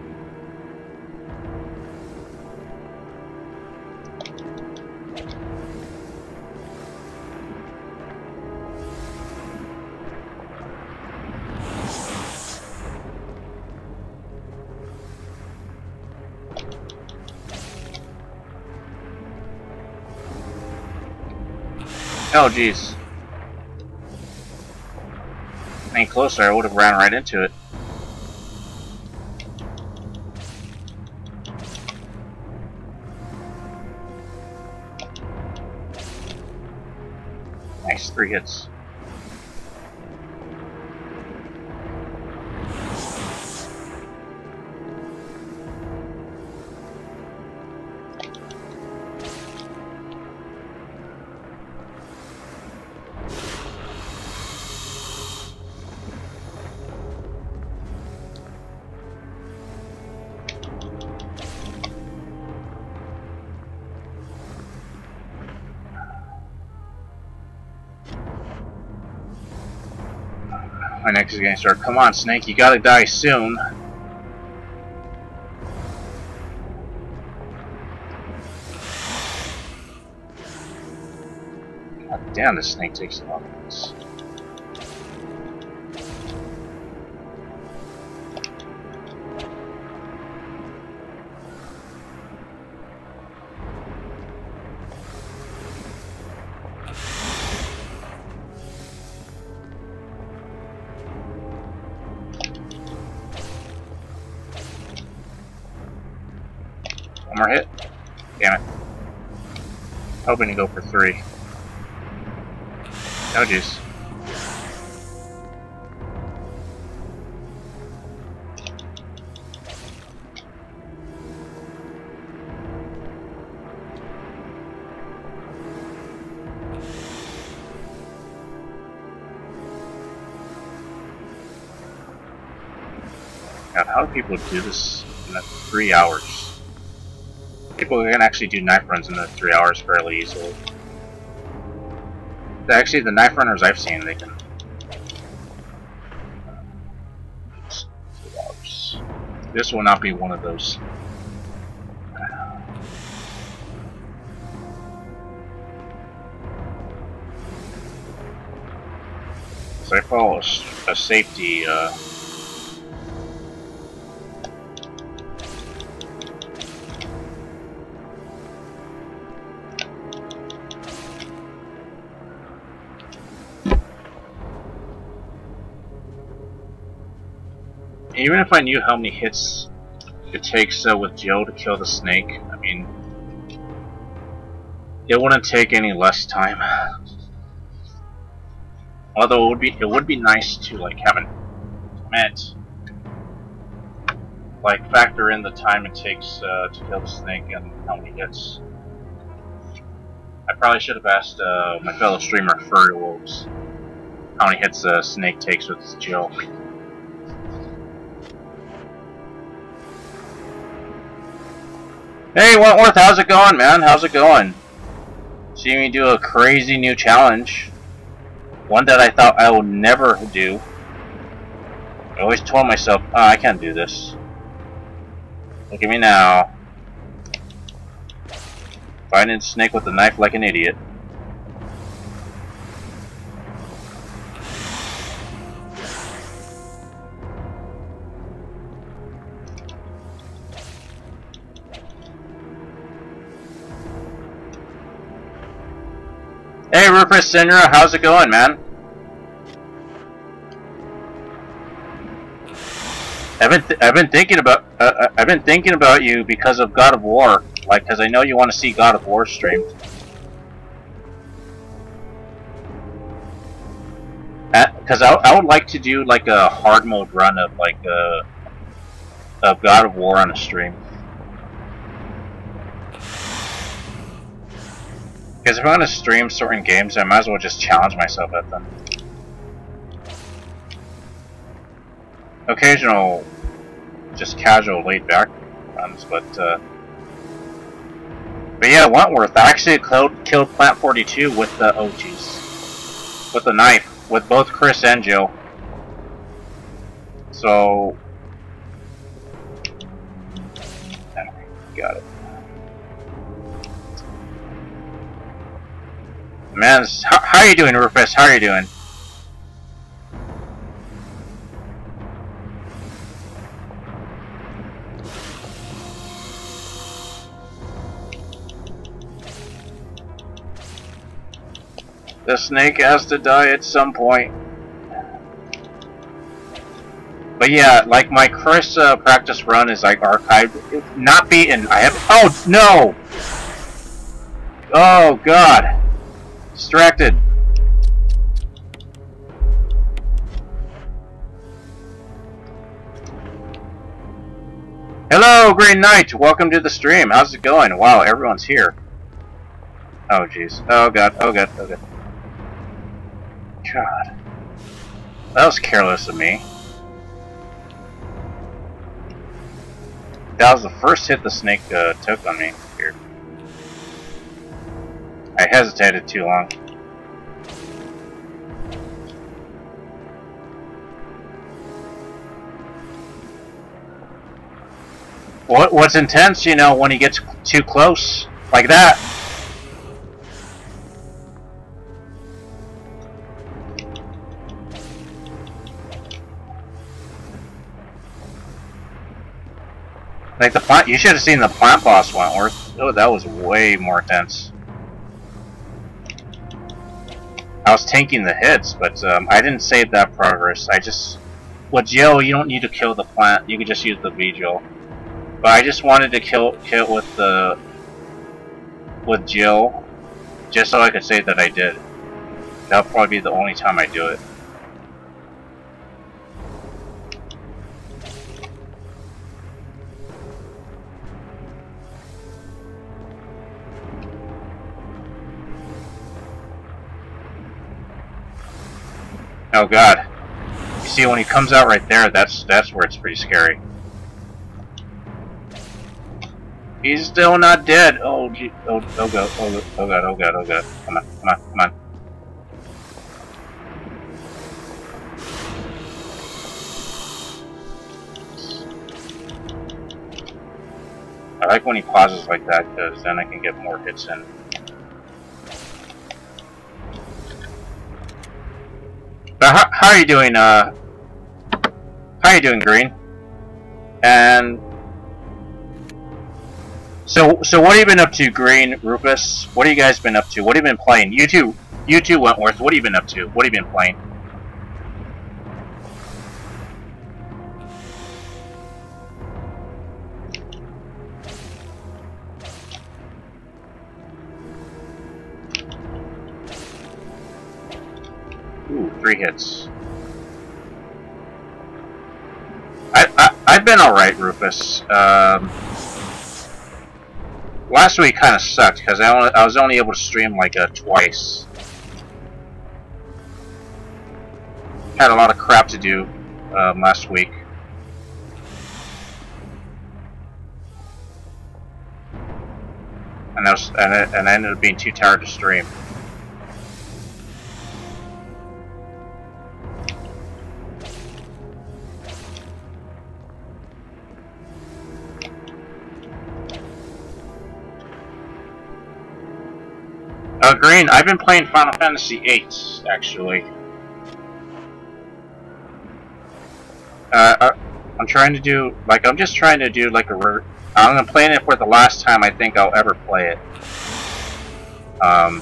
Oh, jeez. Any closer, I would have ran right into it. Nice, three hits. My neck is gonna start. Come on, Snake, you gotta die soon. God damn, this snake takes a lot of this. more hit. Damn it. Hoping to go for three. No juice. God, how do people do this in the three hours? People can actually do knife runs in the three hours fairly easily. Actually, the knife runners I've seen, they can. This will not be one of those. So I follow a, a safety. Uh, Even if I knew how many hits it takes uh, with Joe to kill the snake, I mean, it wouldn't take any less time. Although it would be, it would be nice to like have an met, like factor in the time it takes uh, to kill the snake and how many hits. I probably should have asked uh, my fellow streamer Furry Wolves how many hits a snake takes with Joe. Hey Wentworth, how's it going, man? How's it going? Seeing me do a crazy new challenge. One that I thought I would never do. I always told myself, oh, I can't do this. Look at me now. Fighting a snake with a knife like an idiot. Hey Rufus Senra, how's it going, man? I've been th I've been thinking about uh, I've been thinking about you because of God of War, like, because I know you want to see God of War streamed. Because I I would like to do like a hard mode run of like uh of God of War on a stream. Because if I'm going to stream certain games, I might as well just challenge myself at them. Occasional, just casual, laid-back runs, but, uh... But yeah, Wentworth, I actually killed, killed Plant forty-two with the... Oh, jeez. With the knife, with both Chris and Jill. So... Got it. Man, how, how are you doing, Rufus? How are you doing? The snake has to die at some point. But yeah, like my Chris uh, practice run is like archived, not beaten. I have. Oh no! Oh god! Distracted. Hello, Green Knight. Welcome to the stream. How's it going? Wow, everyone's here. Oh jeez. Oh god. Oh god. Oh god. God. That was careless of me. That was the first hit the snake uh, took on me here. I hesitated too long. What what's intense, you know, when he gets too close like that. Like the plant, you should have seen the plant boss Wentworth. Oh, that was way more intense. I was tanking the hits, but um, I didn't save that progress. I just... With Jill, you don't need to kill the plant. You can just use the Vigil. But I just wanted to kill kill with the with Jill, just so I could say that I did. That'll probably be the only time I do it. Oh god. You see, when he comes out right there, that's that's where it's pretty scary. He's still not dead. Oh gee. Oh, oh god. Oh, oh god. Oh god. Oh god. Come on. Come on. Come on. I like when he pauses like that, because then I can get more hits in. But how, how are you doing, uh... How are you doing, Green? And... So, so what have you been up to, Green, Rufus? What have you guys been up to? What have you been playing? You two, you two, Wentworth, what have you been up to? What have you been playing? Ooh, three hits. I, I, I've been alright, Rufus. Um, last week kind of sucked, because I, only, I was only able to stream like uh, twice. Had a lot of crap to do um, last week. And I, was, and, I, and I ended up being too tired to stream. Uh, Green, I've been playing Final Fantasy eight, actually. Uh, uh, I'm trying to do, like, I'm just trying to do, like, a re I'm gonna play it for the last time I think I'll ever play it. Um...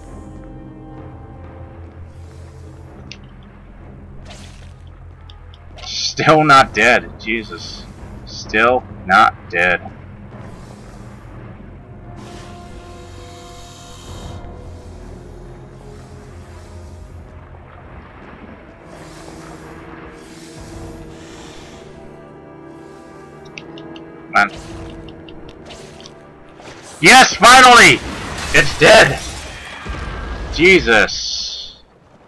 Still not dead, Jesus. Still not dead. Man. Yes, finally! It's dead! Jesus.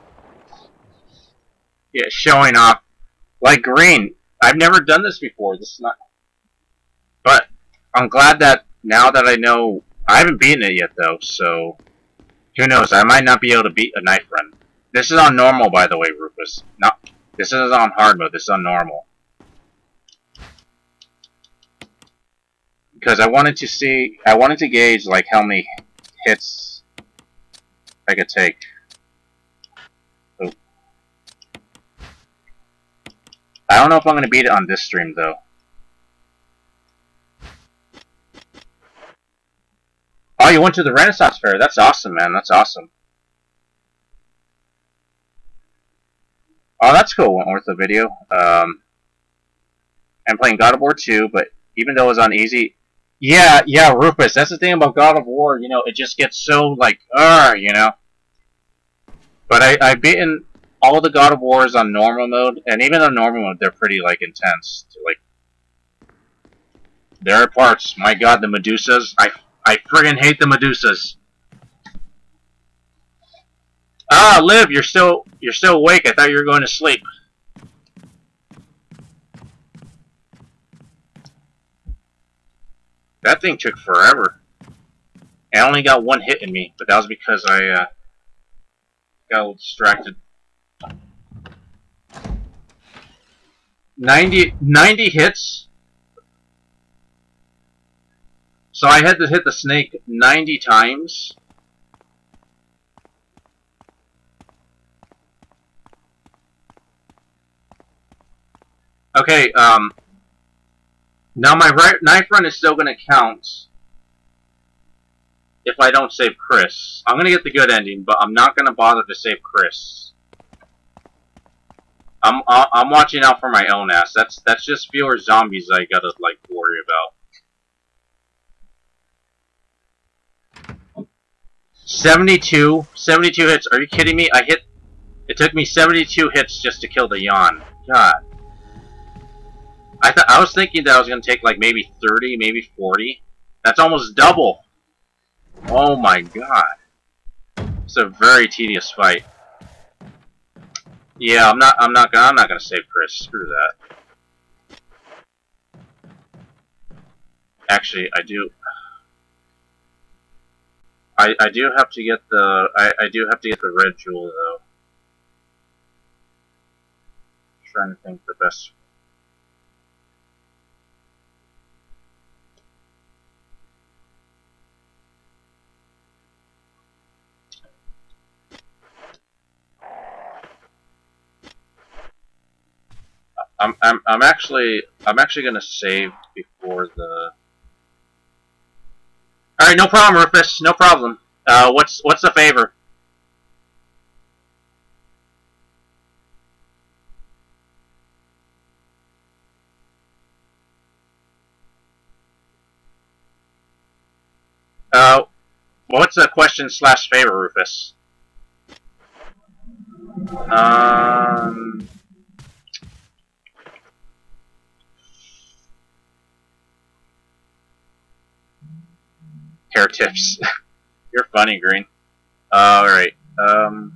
Yeah, showing off. Like Green. I've never done this before. This is not... But, I'm glad that, now that I know... I haven't beaten it yet, though, so... Who knows, I might not be able to beat a knife run. This is on normal, by the way, Rufus. No, this is on hard mode, this is on normal. Because I wanted to see, I wanted to gauge like how many hits I could take. Oh. I don't know if I'm going to beat it on this stream though. Oh, you went to the Renaissance Fair. That's awesome, man. That's awesome. Oh, that's cool. Wentworth the video. Um, I'm playing God of War two, but even though it was on easy. Yeah, yeah, Rufus, that's the thing about God of War, you know, it just gets so, like, uh, you know. But I, I've beaten all the God of Wars on normal mode, and even on normal mode, they're pretty, like, intense. Like, there are parts, my god, the Medusas, I, I friggin' hate the Medusas. Ah, Liv, you're still, you're still awake, I thought you were going to sleep. That thing took forever. I only got one hit in me, but that was because I uh, got a little distracted. ninety, ninety hits? So I had to hit the snake ninety times? Okay, um... now my right knife run is still going to count if I don't save Chris. I'm going to get the good ending, but I'm not going to bother to save Chris. I'm I'm watching out for my own ass. That's that's just fewer zombies I gotta like worry about. seventy-two? seventy-two hits. Are you kidding me? I hit... It took me seventy-two hits just to kill the yawn. God. I thought I was thinking that I was going to take like maybe thirty, maybe forty. That's almost double. Oh my god. It's a very tedious fight. Yeah, I'm not I'm not gonna I'm not gonna save Chris. Screw that. Actually, I do I I do have to get the I, I do have to get the red jewel though. I'm trying to think the best. I'm I'm I'm actually I'm actually gonna save before the. All right, no problem, Rufus. No problem. Uh, what's what's the favor? Uh, what's the question slash favor, Rufus? Um. Hair tips. You're funny, Green. Uh, Alright. Um.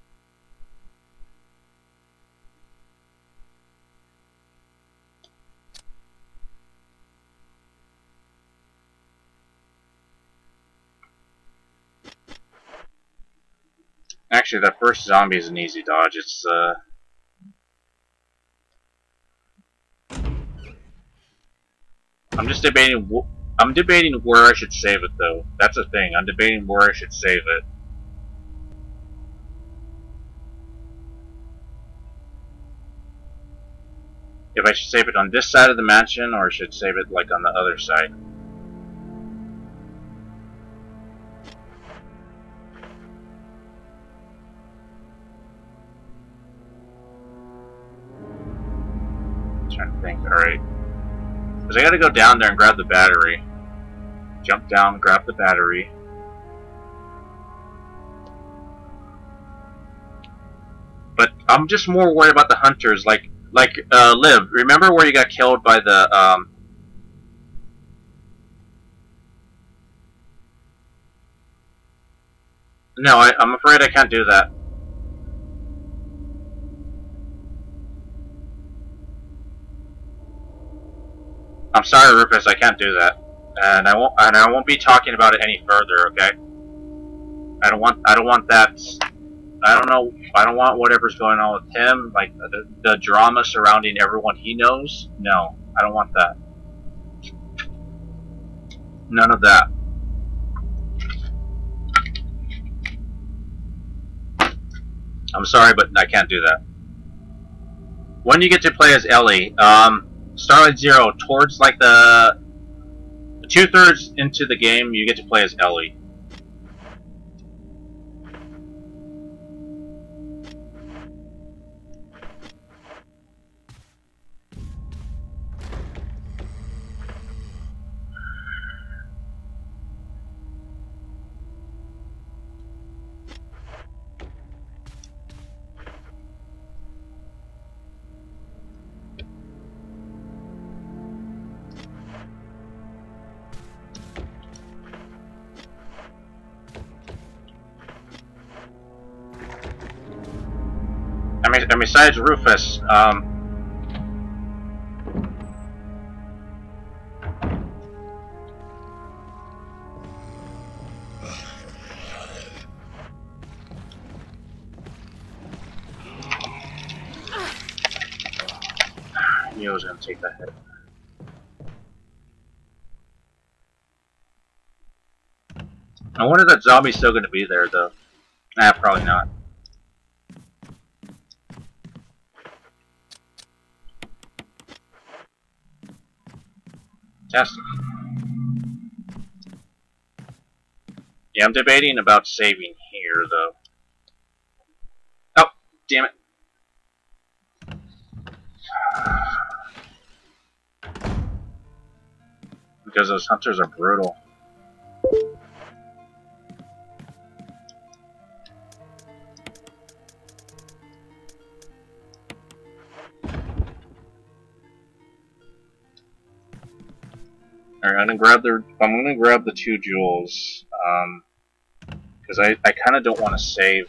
Actually, that first zombie is an easy dodge. It's, uh... I'm just debating... Wh I'm debating where I should save it, though. That's the thing. I'm debating where I should save it. If I should save it on this side of the mansion, or I should save it, like, on the other side. I'm trying to think. Alright. Because I gotta go down there and grab the battery. Jump down, grab the battery. But I'm just more worried about the hunters. Like, like uh, Liv, remember where you got killed by the, um... No, I, I'm afraid I can't do that. I'm sorry, Rufus, I can't do that, and I won't. And I won't be talking about it any further. Okay? I don't want. I don't want that. I don't know. I don't want whatever's going on with him, like the, the drama surrounding everyone he knows. No, I don't want that. None of that. I'm sorry, but I can't do that. When you get to play as Ellie, um. Starlight Zero, towards like the two thirds into the game, you get to play as Ellie. I mean, and besides Rufus, um, I knew I was gonna take that hit. I wonder if that zombie's still gonna be there, though. Nah, probably not. Fantastic. Yeah, I'm debating about saving here, though. Oh, damn it. because those hunters are brutal. Alright, I'm gonna grab the I'm gonna grab the two jewels. Um because I, I kinda don't wanna save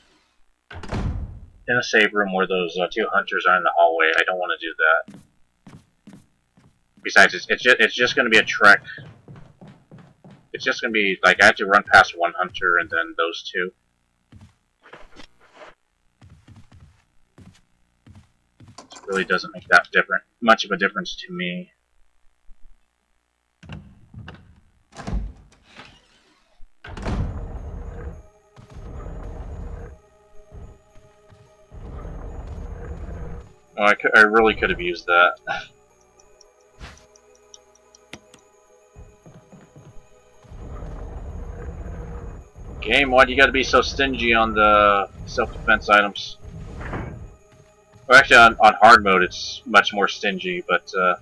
in a save room where those uh, two hunters are in the hallway. I don't wanna do that. Besides, it's it's just, it's just gonna be a trek. It's just gonna be like I have to run past one hunter and then those two. It really doesn't make that different much of a difference to me. Oh, I, could, I really could have used that. Game, why do you gotta be so stingy on the self-defense items? Well, actually, on, on hard mode, it's much more stingy, but uh,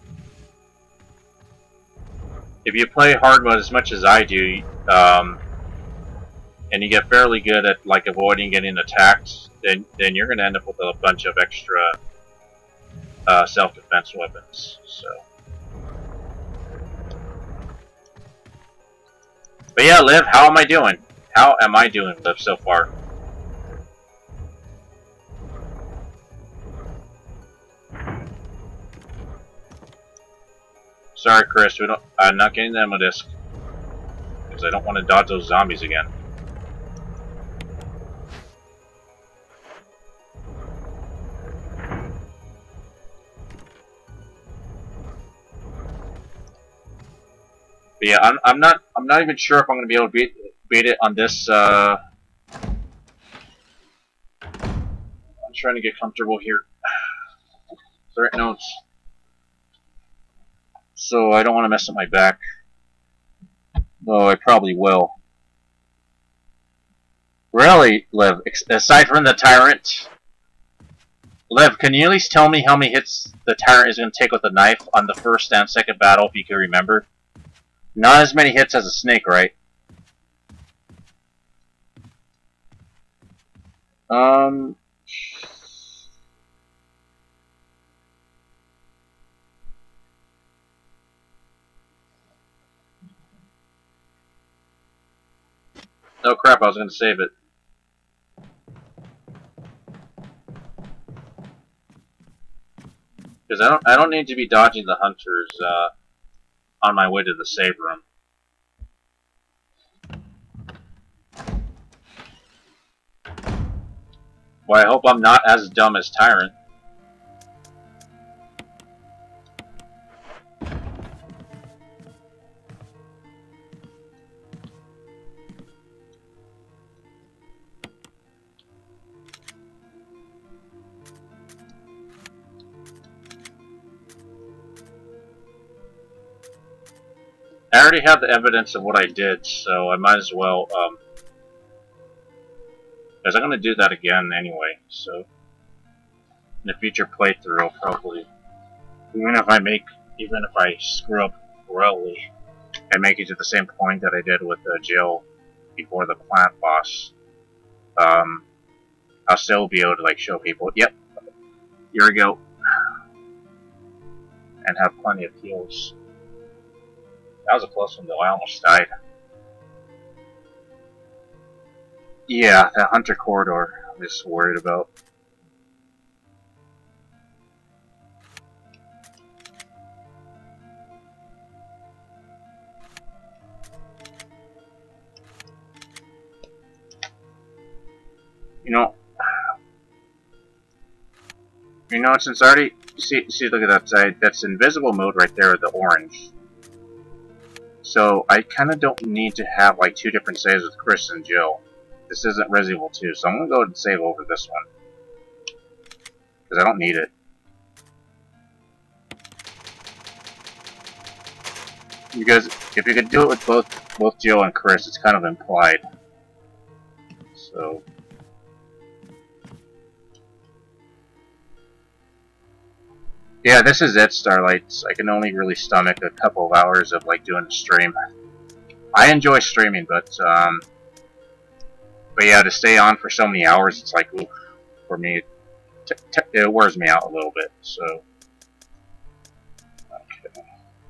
if you play hard mode as much as I do, um, and you get fairly good at like avoiding getting attacked, then then you're gonna end up with a bunch of extra uh, self-defense weapons. So, but yeah, Liv, how am I doing? How am I doing, Liv, so far? Sorry, Chris, we don't. I'm not getting the ammo disc because I don't want to dodge those zombies again. But yeah, I'm. I'm not. I'm not even sure if I'm going to be able to beat beat it on this. Uh, I'm trying to get comfortable here. Threat notes. So I don't want to mess up my back. Though I probably will. Really, Liv, aside from the Tyrant, Liv, can you at least tell me how many hits the Tyrant is going to take with the knife on the first and second battle, if you can remember? Not as many hits as a snake, right? Um... Oh crap, I was going to save it. Because I don't, I don't need to be dodging the hunters uh, on my way to the save room. Well, I hope I'm not as dumb as Tyrant. I already have the evidence of what I did, so I might as well, um... because I'm going to do that again anyway, so... in a future playthrough, I'll probably... Even if I make... even if I screw up royally, and make it to the same point that I did with uh, Jill before the plant boss, um... I'll still be able to, like, show people, yep, here we go. And have plenty of heals. That was a close one, though. I almost died. Yeah, that Hunter Corridor I'm just worried about. You know... You know, since already... See, see, look at that side. That's invisible mode right there, the orange. So, I kind of don't need to have, like, two different saves with Chris and Jill. This isn't Resident Evil two, so I'm going to go ahead and save over this one. Because I don't need it. Because if you could do it with both, both Jill and Chris, it's kind of implied. So... Yeah, this is it, Starlight. I can only really stomach a couple of hours of like doing a stream. I enjoy streaming, but um, but yeah, to stay on for so many hours, it's like, oof, for me, t t it wears me out a little bit. So, okay,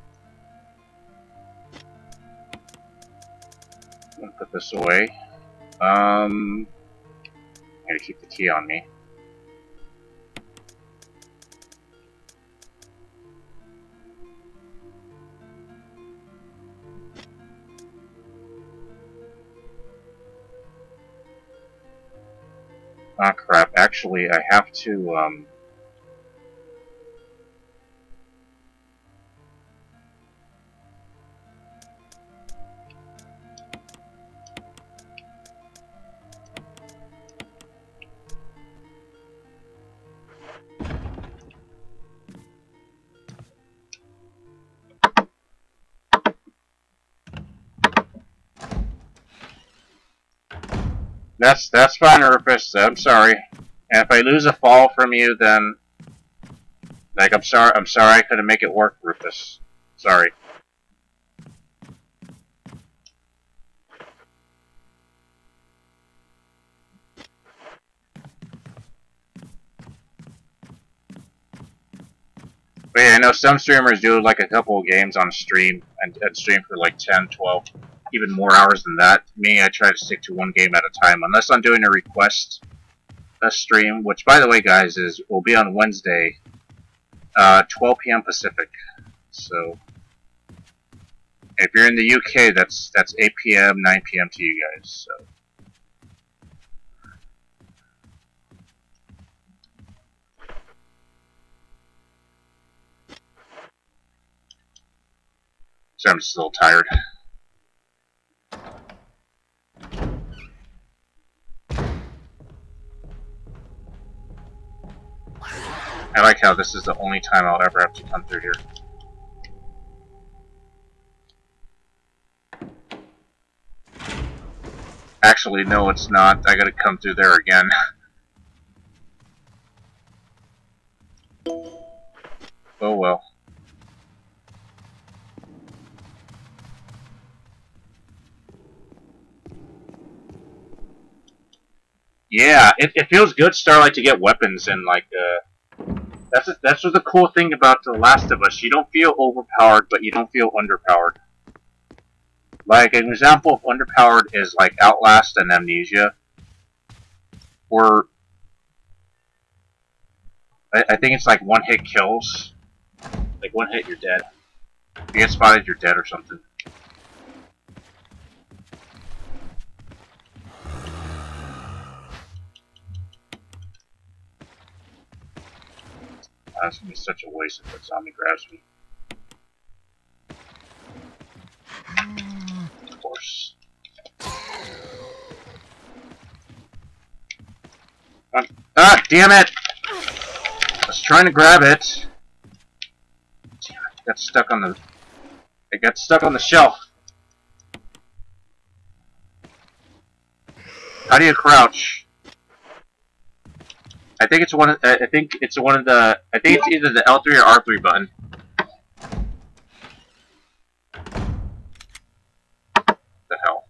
I'm gonna put this away. Um, I gotta keep the key on me. Ah, crap. Actually, I have to, um... That's, that's fine, Rufus. I'm sorry. And if I lose a fall from you, then... Like, I'm sorry, I'm sorry I couldn't make it work, Rufus. Sorry. But yeah, I know some streamers do like a couple of games on stream, and, and stream for like ten, twelve, even more hours than that. Me, I try to stick to one game at a time, unless I'm doing a request a stream, which, by the way, guys, is will be on Wednesday, uh, twelve P M Pacific. So, if you're in the U K, that's that's eight P M, nine P M to you guys. So. So I'm just a little tired. I like how this is the only time I'll ever have to come through here. Actually, no, it's not. I gotta come through there again. Oh well. Yeah, it, it feels good, Starlight, to get weapons and like uh, that's a, that's what the cool thing about The Last of Us. You don't feel overpowered, but you don't feel underpowered. Like an example of underpowered is like Outlast and Amnesia, where I, I think it's like one hit kills. Like one hit, you're dead. If you get spotted, you're dead or something. That's gonna be such a waste if that zombie grabs me. Of course. Ah, ah, damn it! I was trying to grab it. Damn it! I got stuck on the. I got stuck on the shelf. How do you crouch? I think it's one. Of, I think it's one of the. I think it's either the L three or R three button. The hell.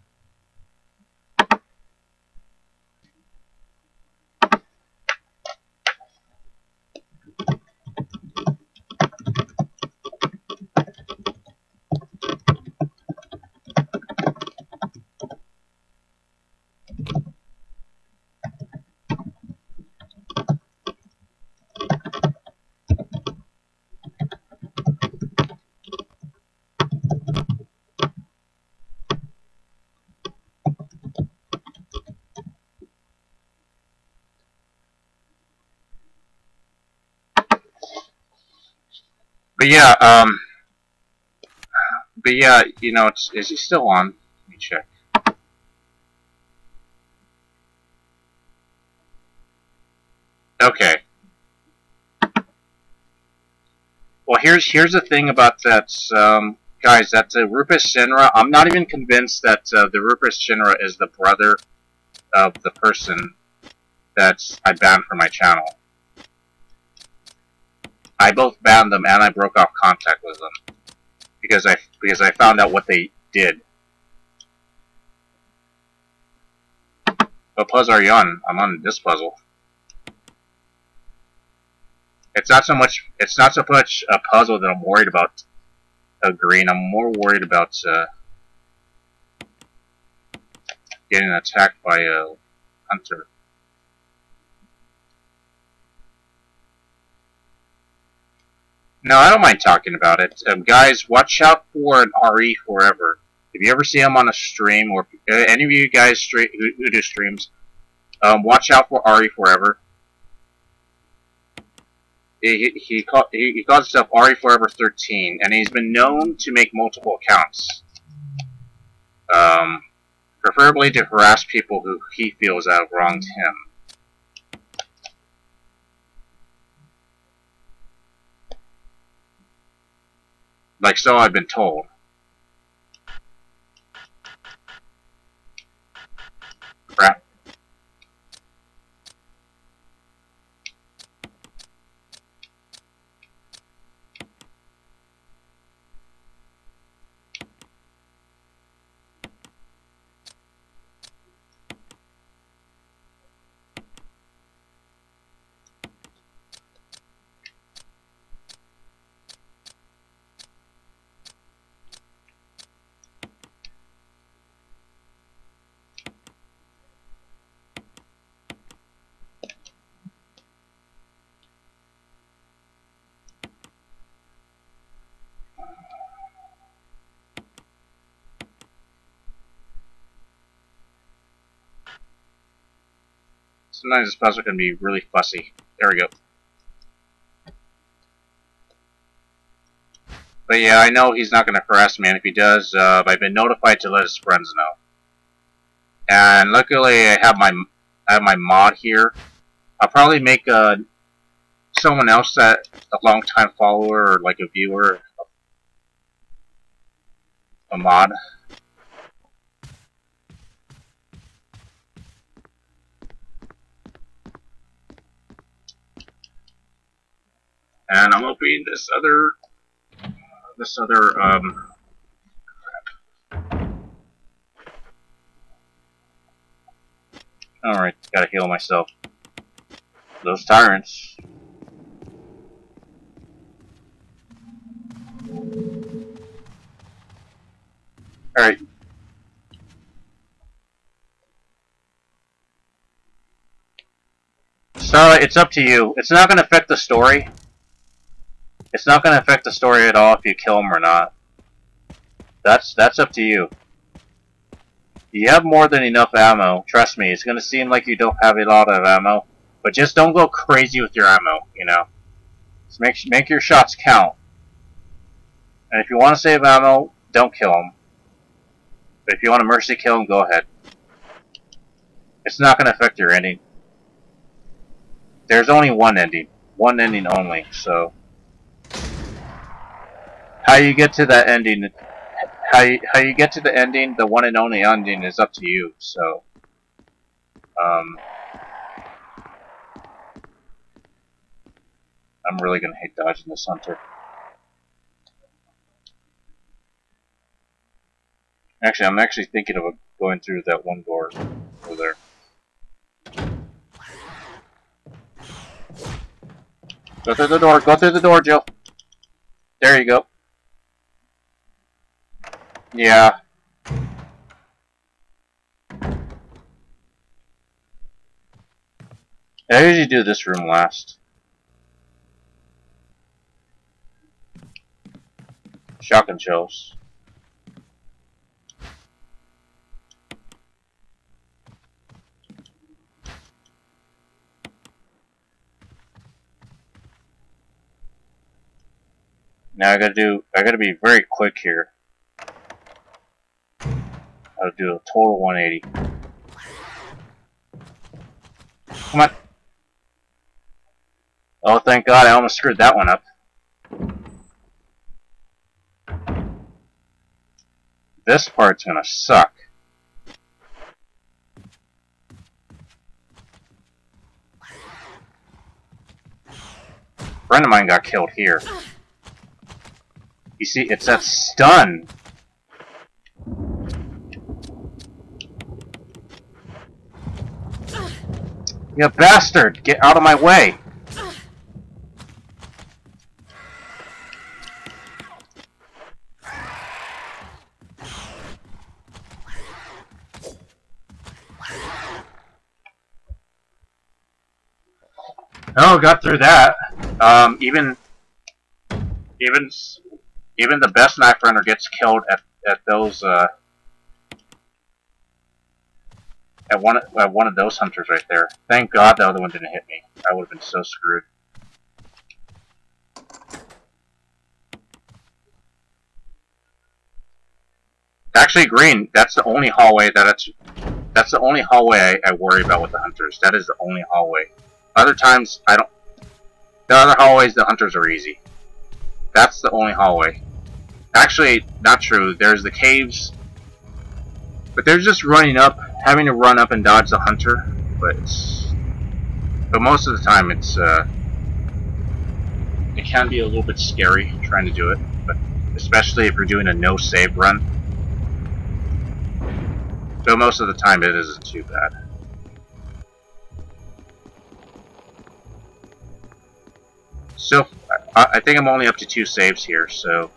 But yeah, um, but yeah, you know, it's, is he still on? Let me check. Okay. Well, here's here's the thing about that, um, guys. That uh, Rufus Shinra. I'm not even convinced that uh, the Rufus Shinra is the brother of the person that I banned from my channel. I both banned them and I broke off contact with them because I because I found out what they did. What puzzle are you on? I'm on this puzzle. It's not so much. It's not so much a puzzle that I'm worried about agreeing. I'm more worried about uh, getting attacked by a hunter. No, I don't mind talking about it. Um, guys, watch out for an R E forever. If you ever see him on a stream, or uh, any of you guys straight who, who do streams, um, watch out for R E forever. He he he, call, he he calls himself R E forever thirteen, and he's been known to make multiple accounts. Um, preferably to harass people who he feels have wronged him. Like so I've been told. Crap. Sometimes this puzzle can be really fussy. There we go. But yeah, I know he's not going to harass me, and if he does, uh, I've been notified to let his friends know. And luckily, I have my I have my mod here. I'll probably make uh, someone else that a long-time follower or like a viewer a mod. And I'm hoping this other this other um alright, gotta heal myself. Those tyrants. Alright. So it's up to you. It's not gonna affect the story. It's not gonna affect the story at all if you kill him or not. That's that's up to you. You have more than enough ammo. Trust me, it's gonna seem like you don't have a lot of ammo, but just don't go crazy with your ammo. You know, just make make your shots count. And if you want to save ammo, don't kill him. But if you want to mercy kill him, go ahead. It's not gonna affect your ending. There's only one ending, one ending only. So how you get to that ending? How you, how you get to the ending, the one and only ending, is up to you, so, um, I'm really gonna hate dodging this hunter. Actually, I'm actually thinking of going through that one door over there. Go through the door, go through the door, Jill. There you go. Yeah. I usually do this room last. Shotgun shells. Now I gotta do, I gotta be very quick here. I'll do a total one eighty. Come on. Oh, thank God, I almost screwed that one up. This part's gonna suck. friend of mine got killed here. You see, it's that stun. You bastard! Get out of my way! Oh, got through that. Um, even, even, even the best knife runner gets killed at at those uh, at one at one of those hunters right there. Thank God the other one didn't hit me. I would have been so screwed. Actually, green. That's the only hallway that it's. That's the only hallway I, I worry about with the hunters. That is the only hallway. Other times, I don't... The other hallways, the hunters are easy. That's the only hallway. Actually, not true. There's the caves. But they're just running up, having to run up and dodge the hunter. But it's... But most of the time, it's, uh... It can be a little bit scary trying to do it. But especially if you're doing a no-save run. So most of the time, it isn't too bad. So, I, I think I'm only up to two saves here, so...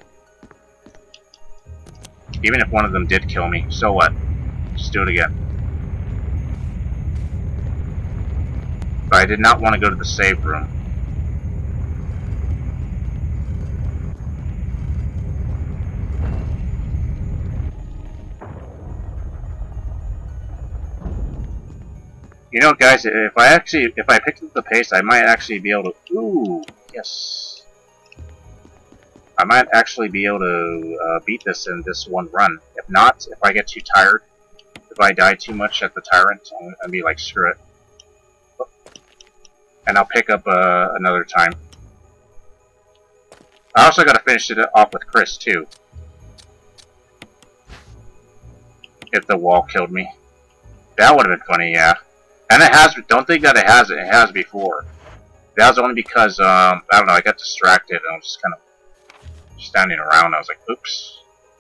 Even if one of them did kill me, so what? Just do it again. But I did not want to go to the save room. You know, guys, if I actually, if I picked up the pace, I might actually be able to, ooh, yes. I might actually be able to uh, beat this in this one run. If not, if I get too tired, if I die too much at the Tyrant, I'm gonna be like, screw it. And I'll pick up uh, another time. I also gotta finish it off with Chris, too. If the wall killed me. That would have been funny, yeah. And it has, don't think that it has it, it has before. That was only because, um, I don't know, I got distracted and I was just kind of standing around. I was like, oops.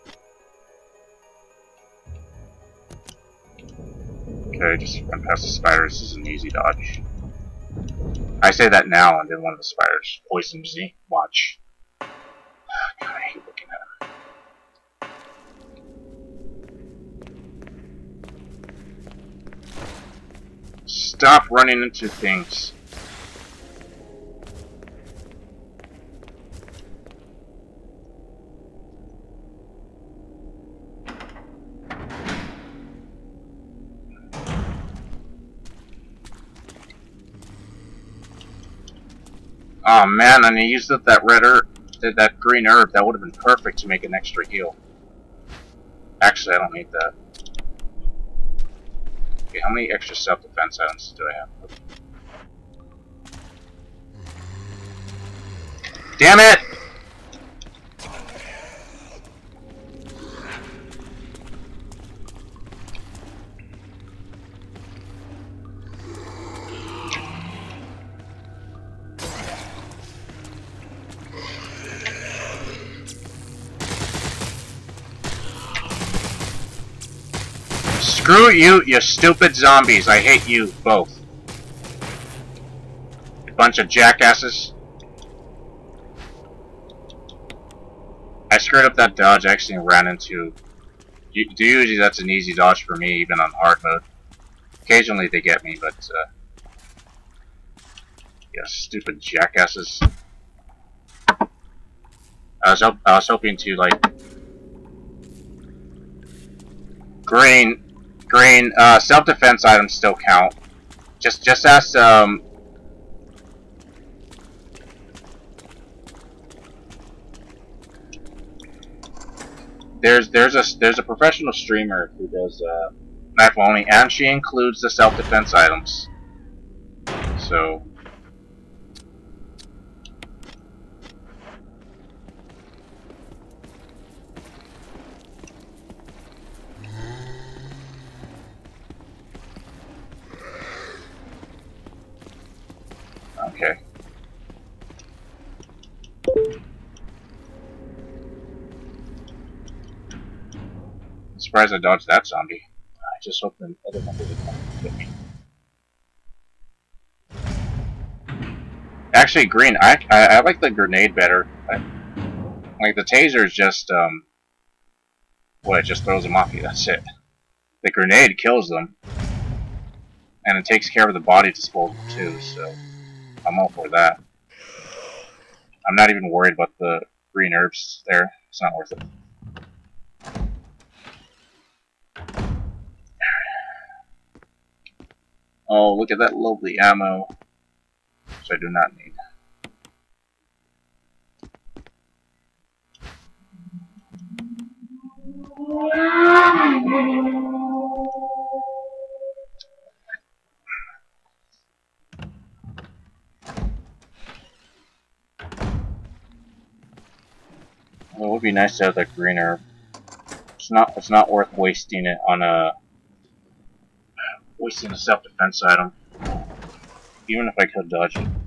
Okay, just run past the spiders. This is an easy dodge. I say that now, and then one of the spiders poisons me. Watch. God, I hate looking at him. Stop running into things. Oh man, and I used up that red herb, that green herb. That would have been perfect to make an extra heal. Actually, I don't need that. Okay, how many extra self-defense items do I have? Damn it! Screw you, you stupid zombies. I hate you both. You bunch of jackasses. I screwed up that dodge. I actually ran into... Usually that's an easy dodge for me, even on hard mode. Occasionally they get me, but... Uh, yeah, stupid jackasses. I was, I was hoping to, like... Green... Green, uh, self-defense items still count. Just, just ask, um... There's, there's a, there's a professional streamer who does, uh, knife only, and she includes the self-defense items. So... Okay. Surprised I dodged that zombie. I just hope the other one doesn't come and get me. Actually, green. I, I I like the grenade better. I, like the taser is just um. What, it just throws them off you. That's it. The grenade kills them, and it takes care of the body disposal too. So I'm all for that. I'm not even worried about the green herbs there. It's not worth it. Oh, look at that lovely ammo, which I do not need. Well, it would be nice to have that green herb. It's not. It's not worth wasting it on a wasting a self-defense item, even if I could dodge it.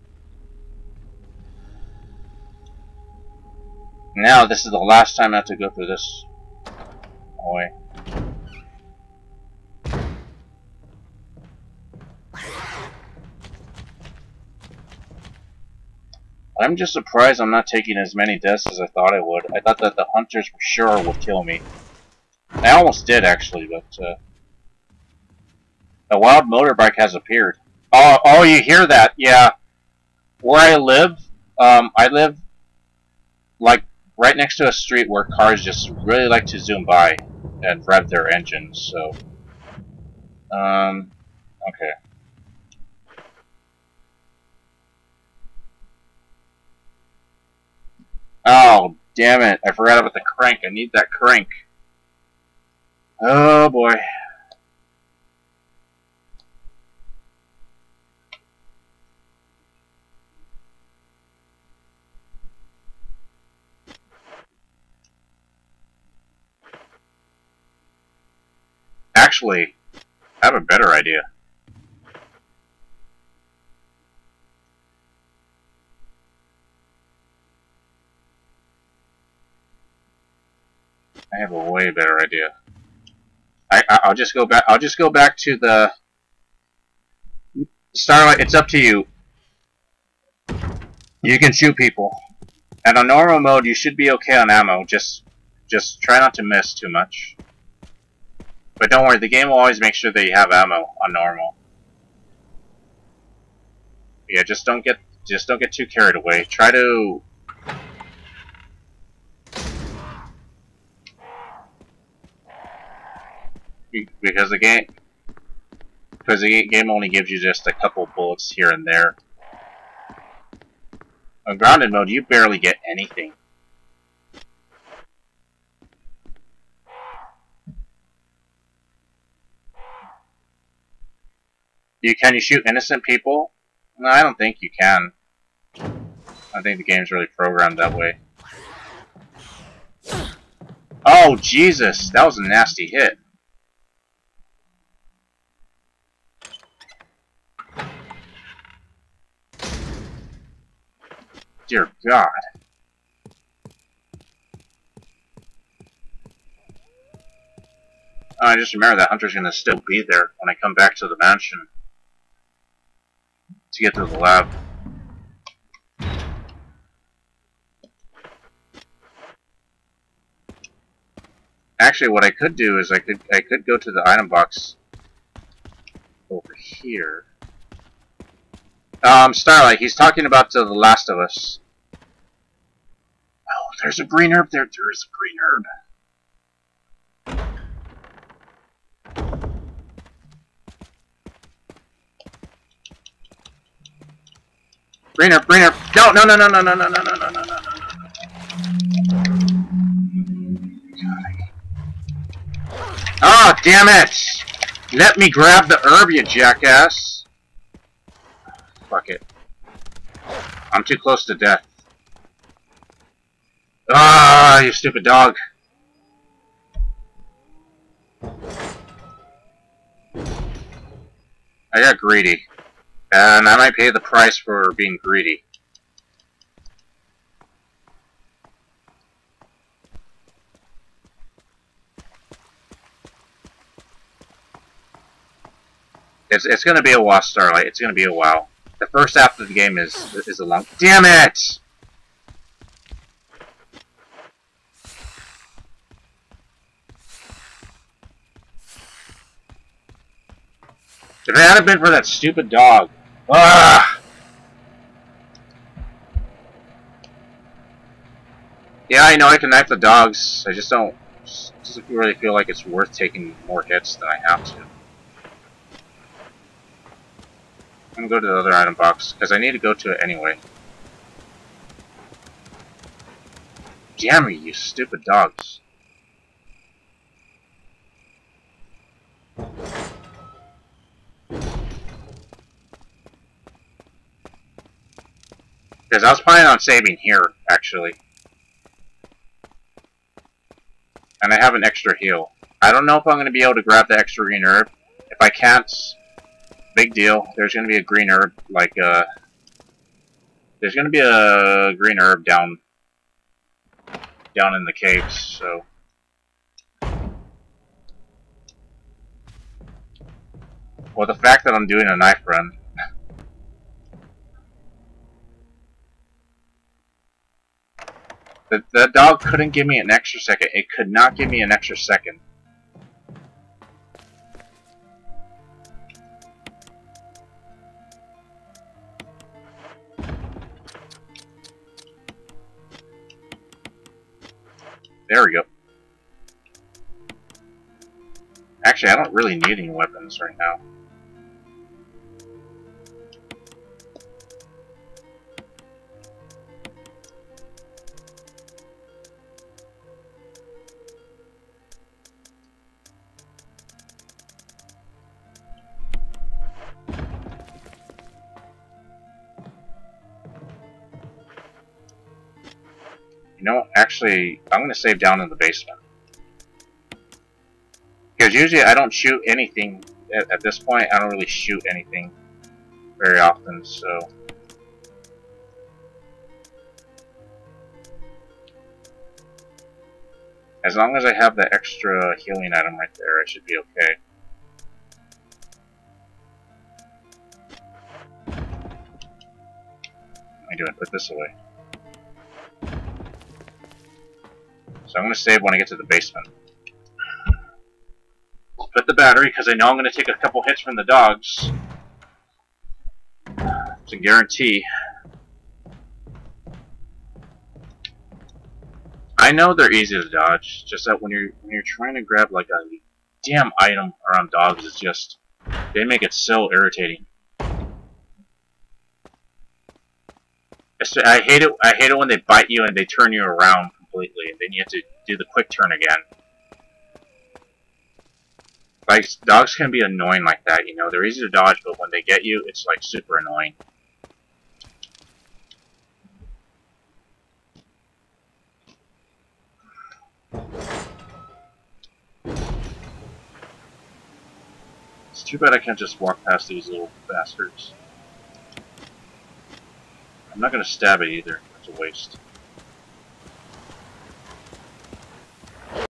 Now this is the last time I have to go through this way. I'm just surprised I'm not taking as many deaths as I thought I would. I thought that the hunters for sure would kill me. I almost did actually, but uh, a wild motorbike has appeared. Oh, oh, you hear that? Yeah. Where I live, um, I live like right next to a street where cars just really like to zoom by and rev their engines. So, um, okay. Oh, damn it. I forgot about the crank. I need that crank. Oh, boy. Actually, I have a better idea. I have a way better idea. I, I I'll just go back. I'll just go back to the Starlight. It's up to you. You can shoot people. And on normal mode, you should be okay on ammo. Just, just try not to miss too much. But don't worry, the game will always make sure that you have ammo on normal. Yeah, just don't get, just don't get too carried away. Try to. Because the game, because the game only gives you just a couple bullets here and there. On grounded mode, you barely get anything. You can you shoot innocent people? No, I don't think you can. I think the game's really programmed that way. Oh Jesus, that was a nasty hit. Dear God. Oh, I just remember that hunter's gonna still be there when I come back to the mansion to get to the lab. Actually, what I could do is I could I could go to the item box over here. Um, Starlight, he's talking about uh, The Last of Us. Oh, there's a green herb there. There's a green herb. Green herb, green herb. No, no, no, no, no, no, no, no, no, no, no, no. Ah, oh, damn it! Let me grab the herb, you jackass. Fuck it. I'm too close to death. Ah, you stupid dog. I got greedy. And I might pay the price for being greedy. It's it's gonna be a while, Starlight. It's gonna be a while. The first half of the game is is a long. Damn it! If it hadn't been for that stupid dog, ah! Yeah, I know I can knife the dogs. I just don't. Just doesn't really feel like it's worth taking more hits than I have to. I'm gonna go to the other item box, because I need to go to it anyway. Damn you, you stupid dogs. Because I was planning on saving here, actually. And I have an extra heal. I don't know if I'm going to be able to grab the extra green herb. If I can't, big deal. There's going to be a green herb, like, uh... there's going to be a green herb down... down in the caves, so... Well, the fact that I'm doing a knife run... the, the dog couldn't give me an extra second. It could not give me an extra second. There we go. Actually, I don't really need any weapons right now. You know, actually, I'm going to save down in the basement. Because usually I don't shoot anything at, at this point. I don't really shoot anything very often, so... As long as I have the extra healing item right there, I should be okay. What am I doing? Put this away. So I'm going to save when I get to the basement. Put the battery, because I know I'm going to take a couple hits from the dogs. It's a guarantee. I know they're easy to dodge, just that when you're when you're trying to grab like a damn item around dogs, it's just they make it so irritating. I hate it. I hate it when they bite you and they turn you around completely, and then you have to do the quick turn again. Like, dogs can be annoying like that, you know. They're easy to dodge, but when they get you, it's like super annoying. It's too bad I can't just walk past these little bastards. I'm not gonna stab it either. It's a waste.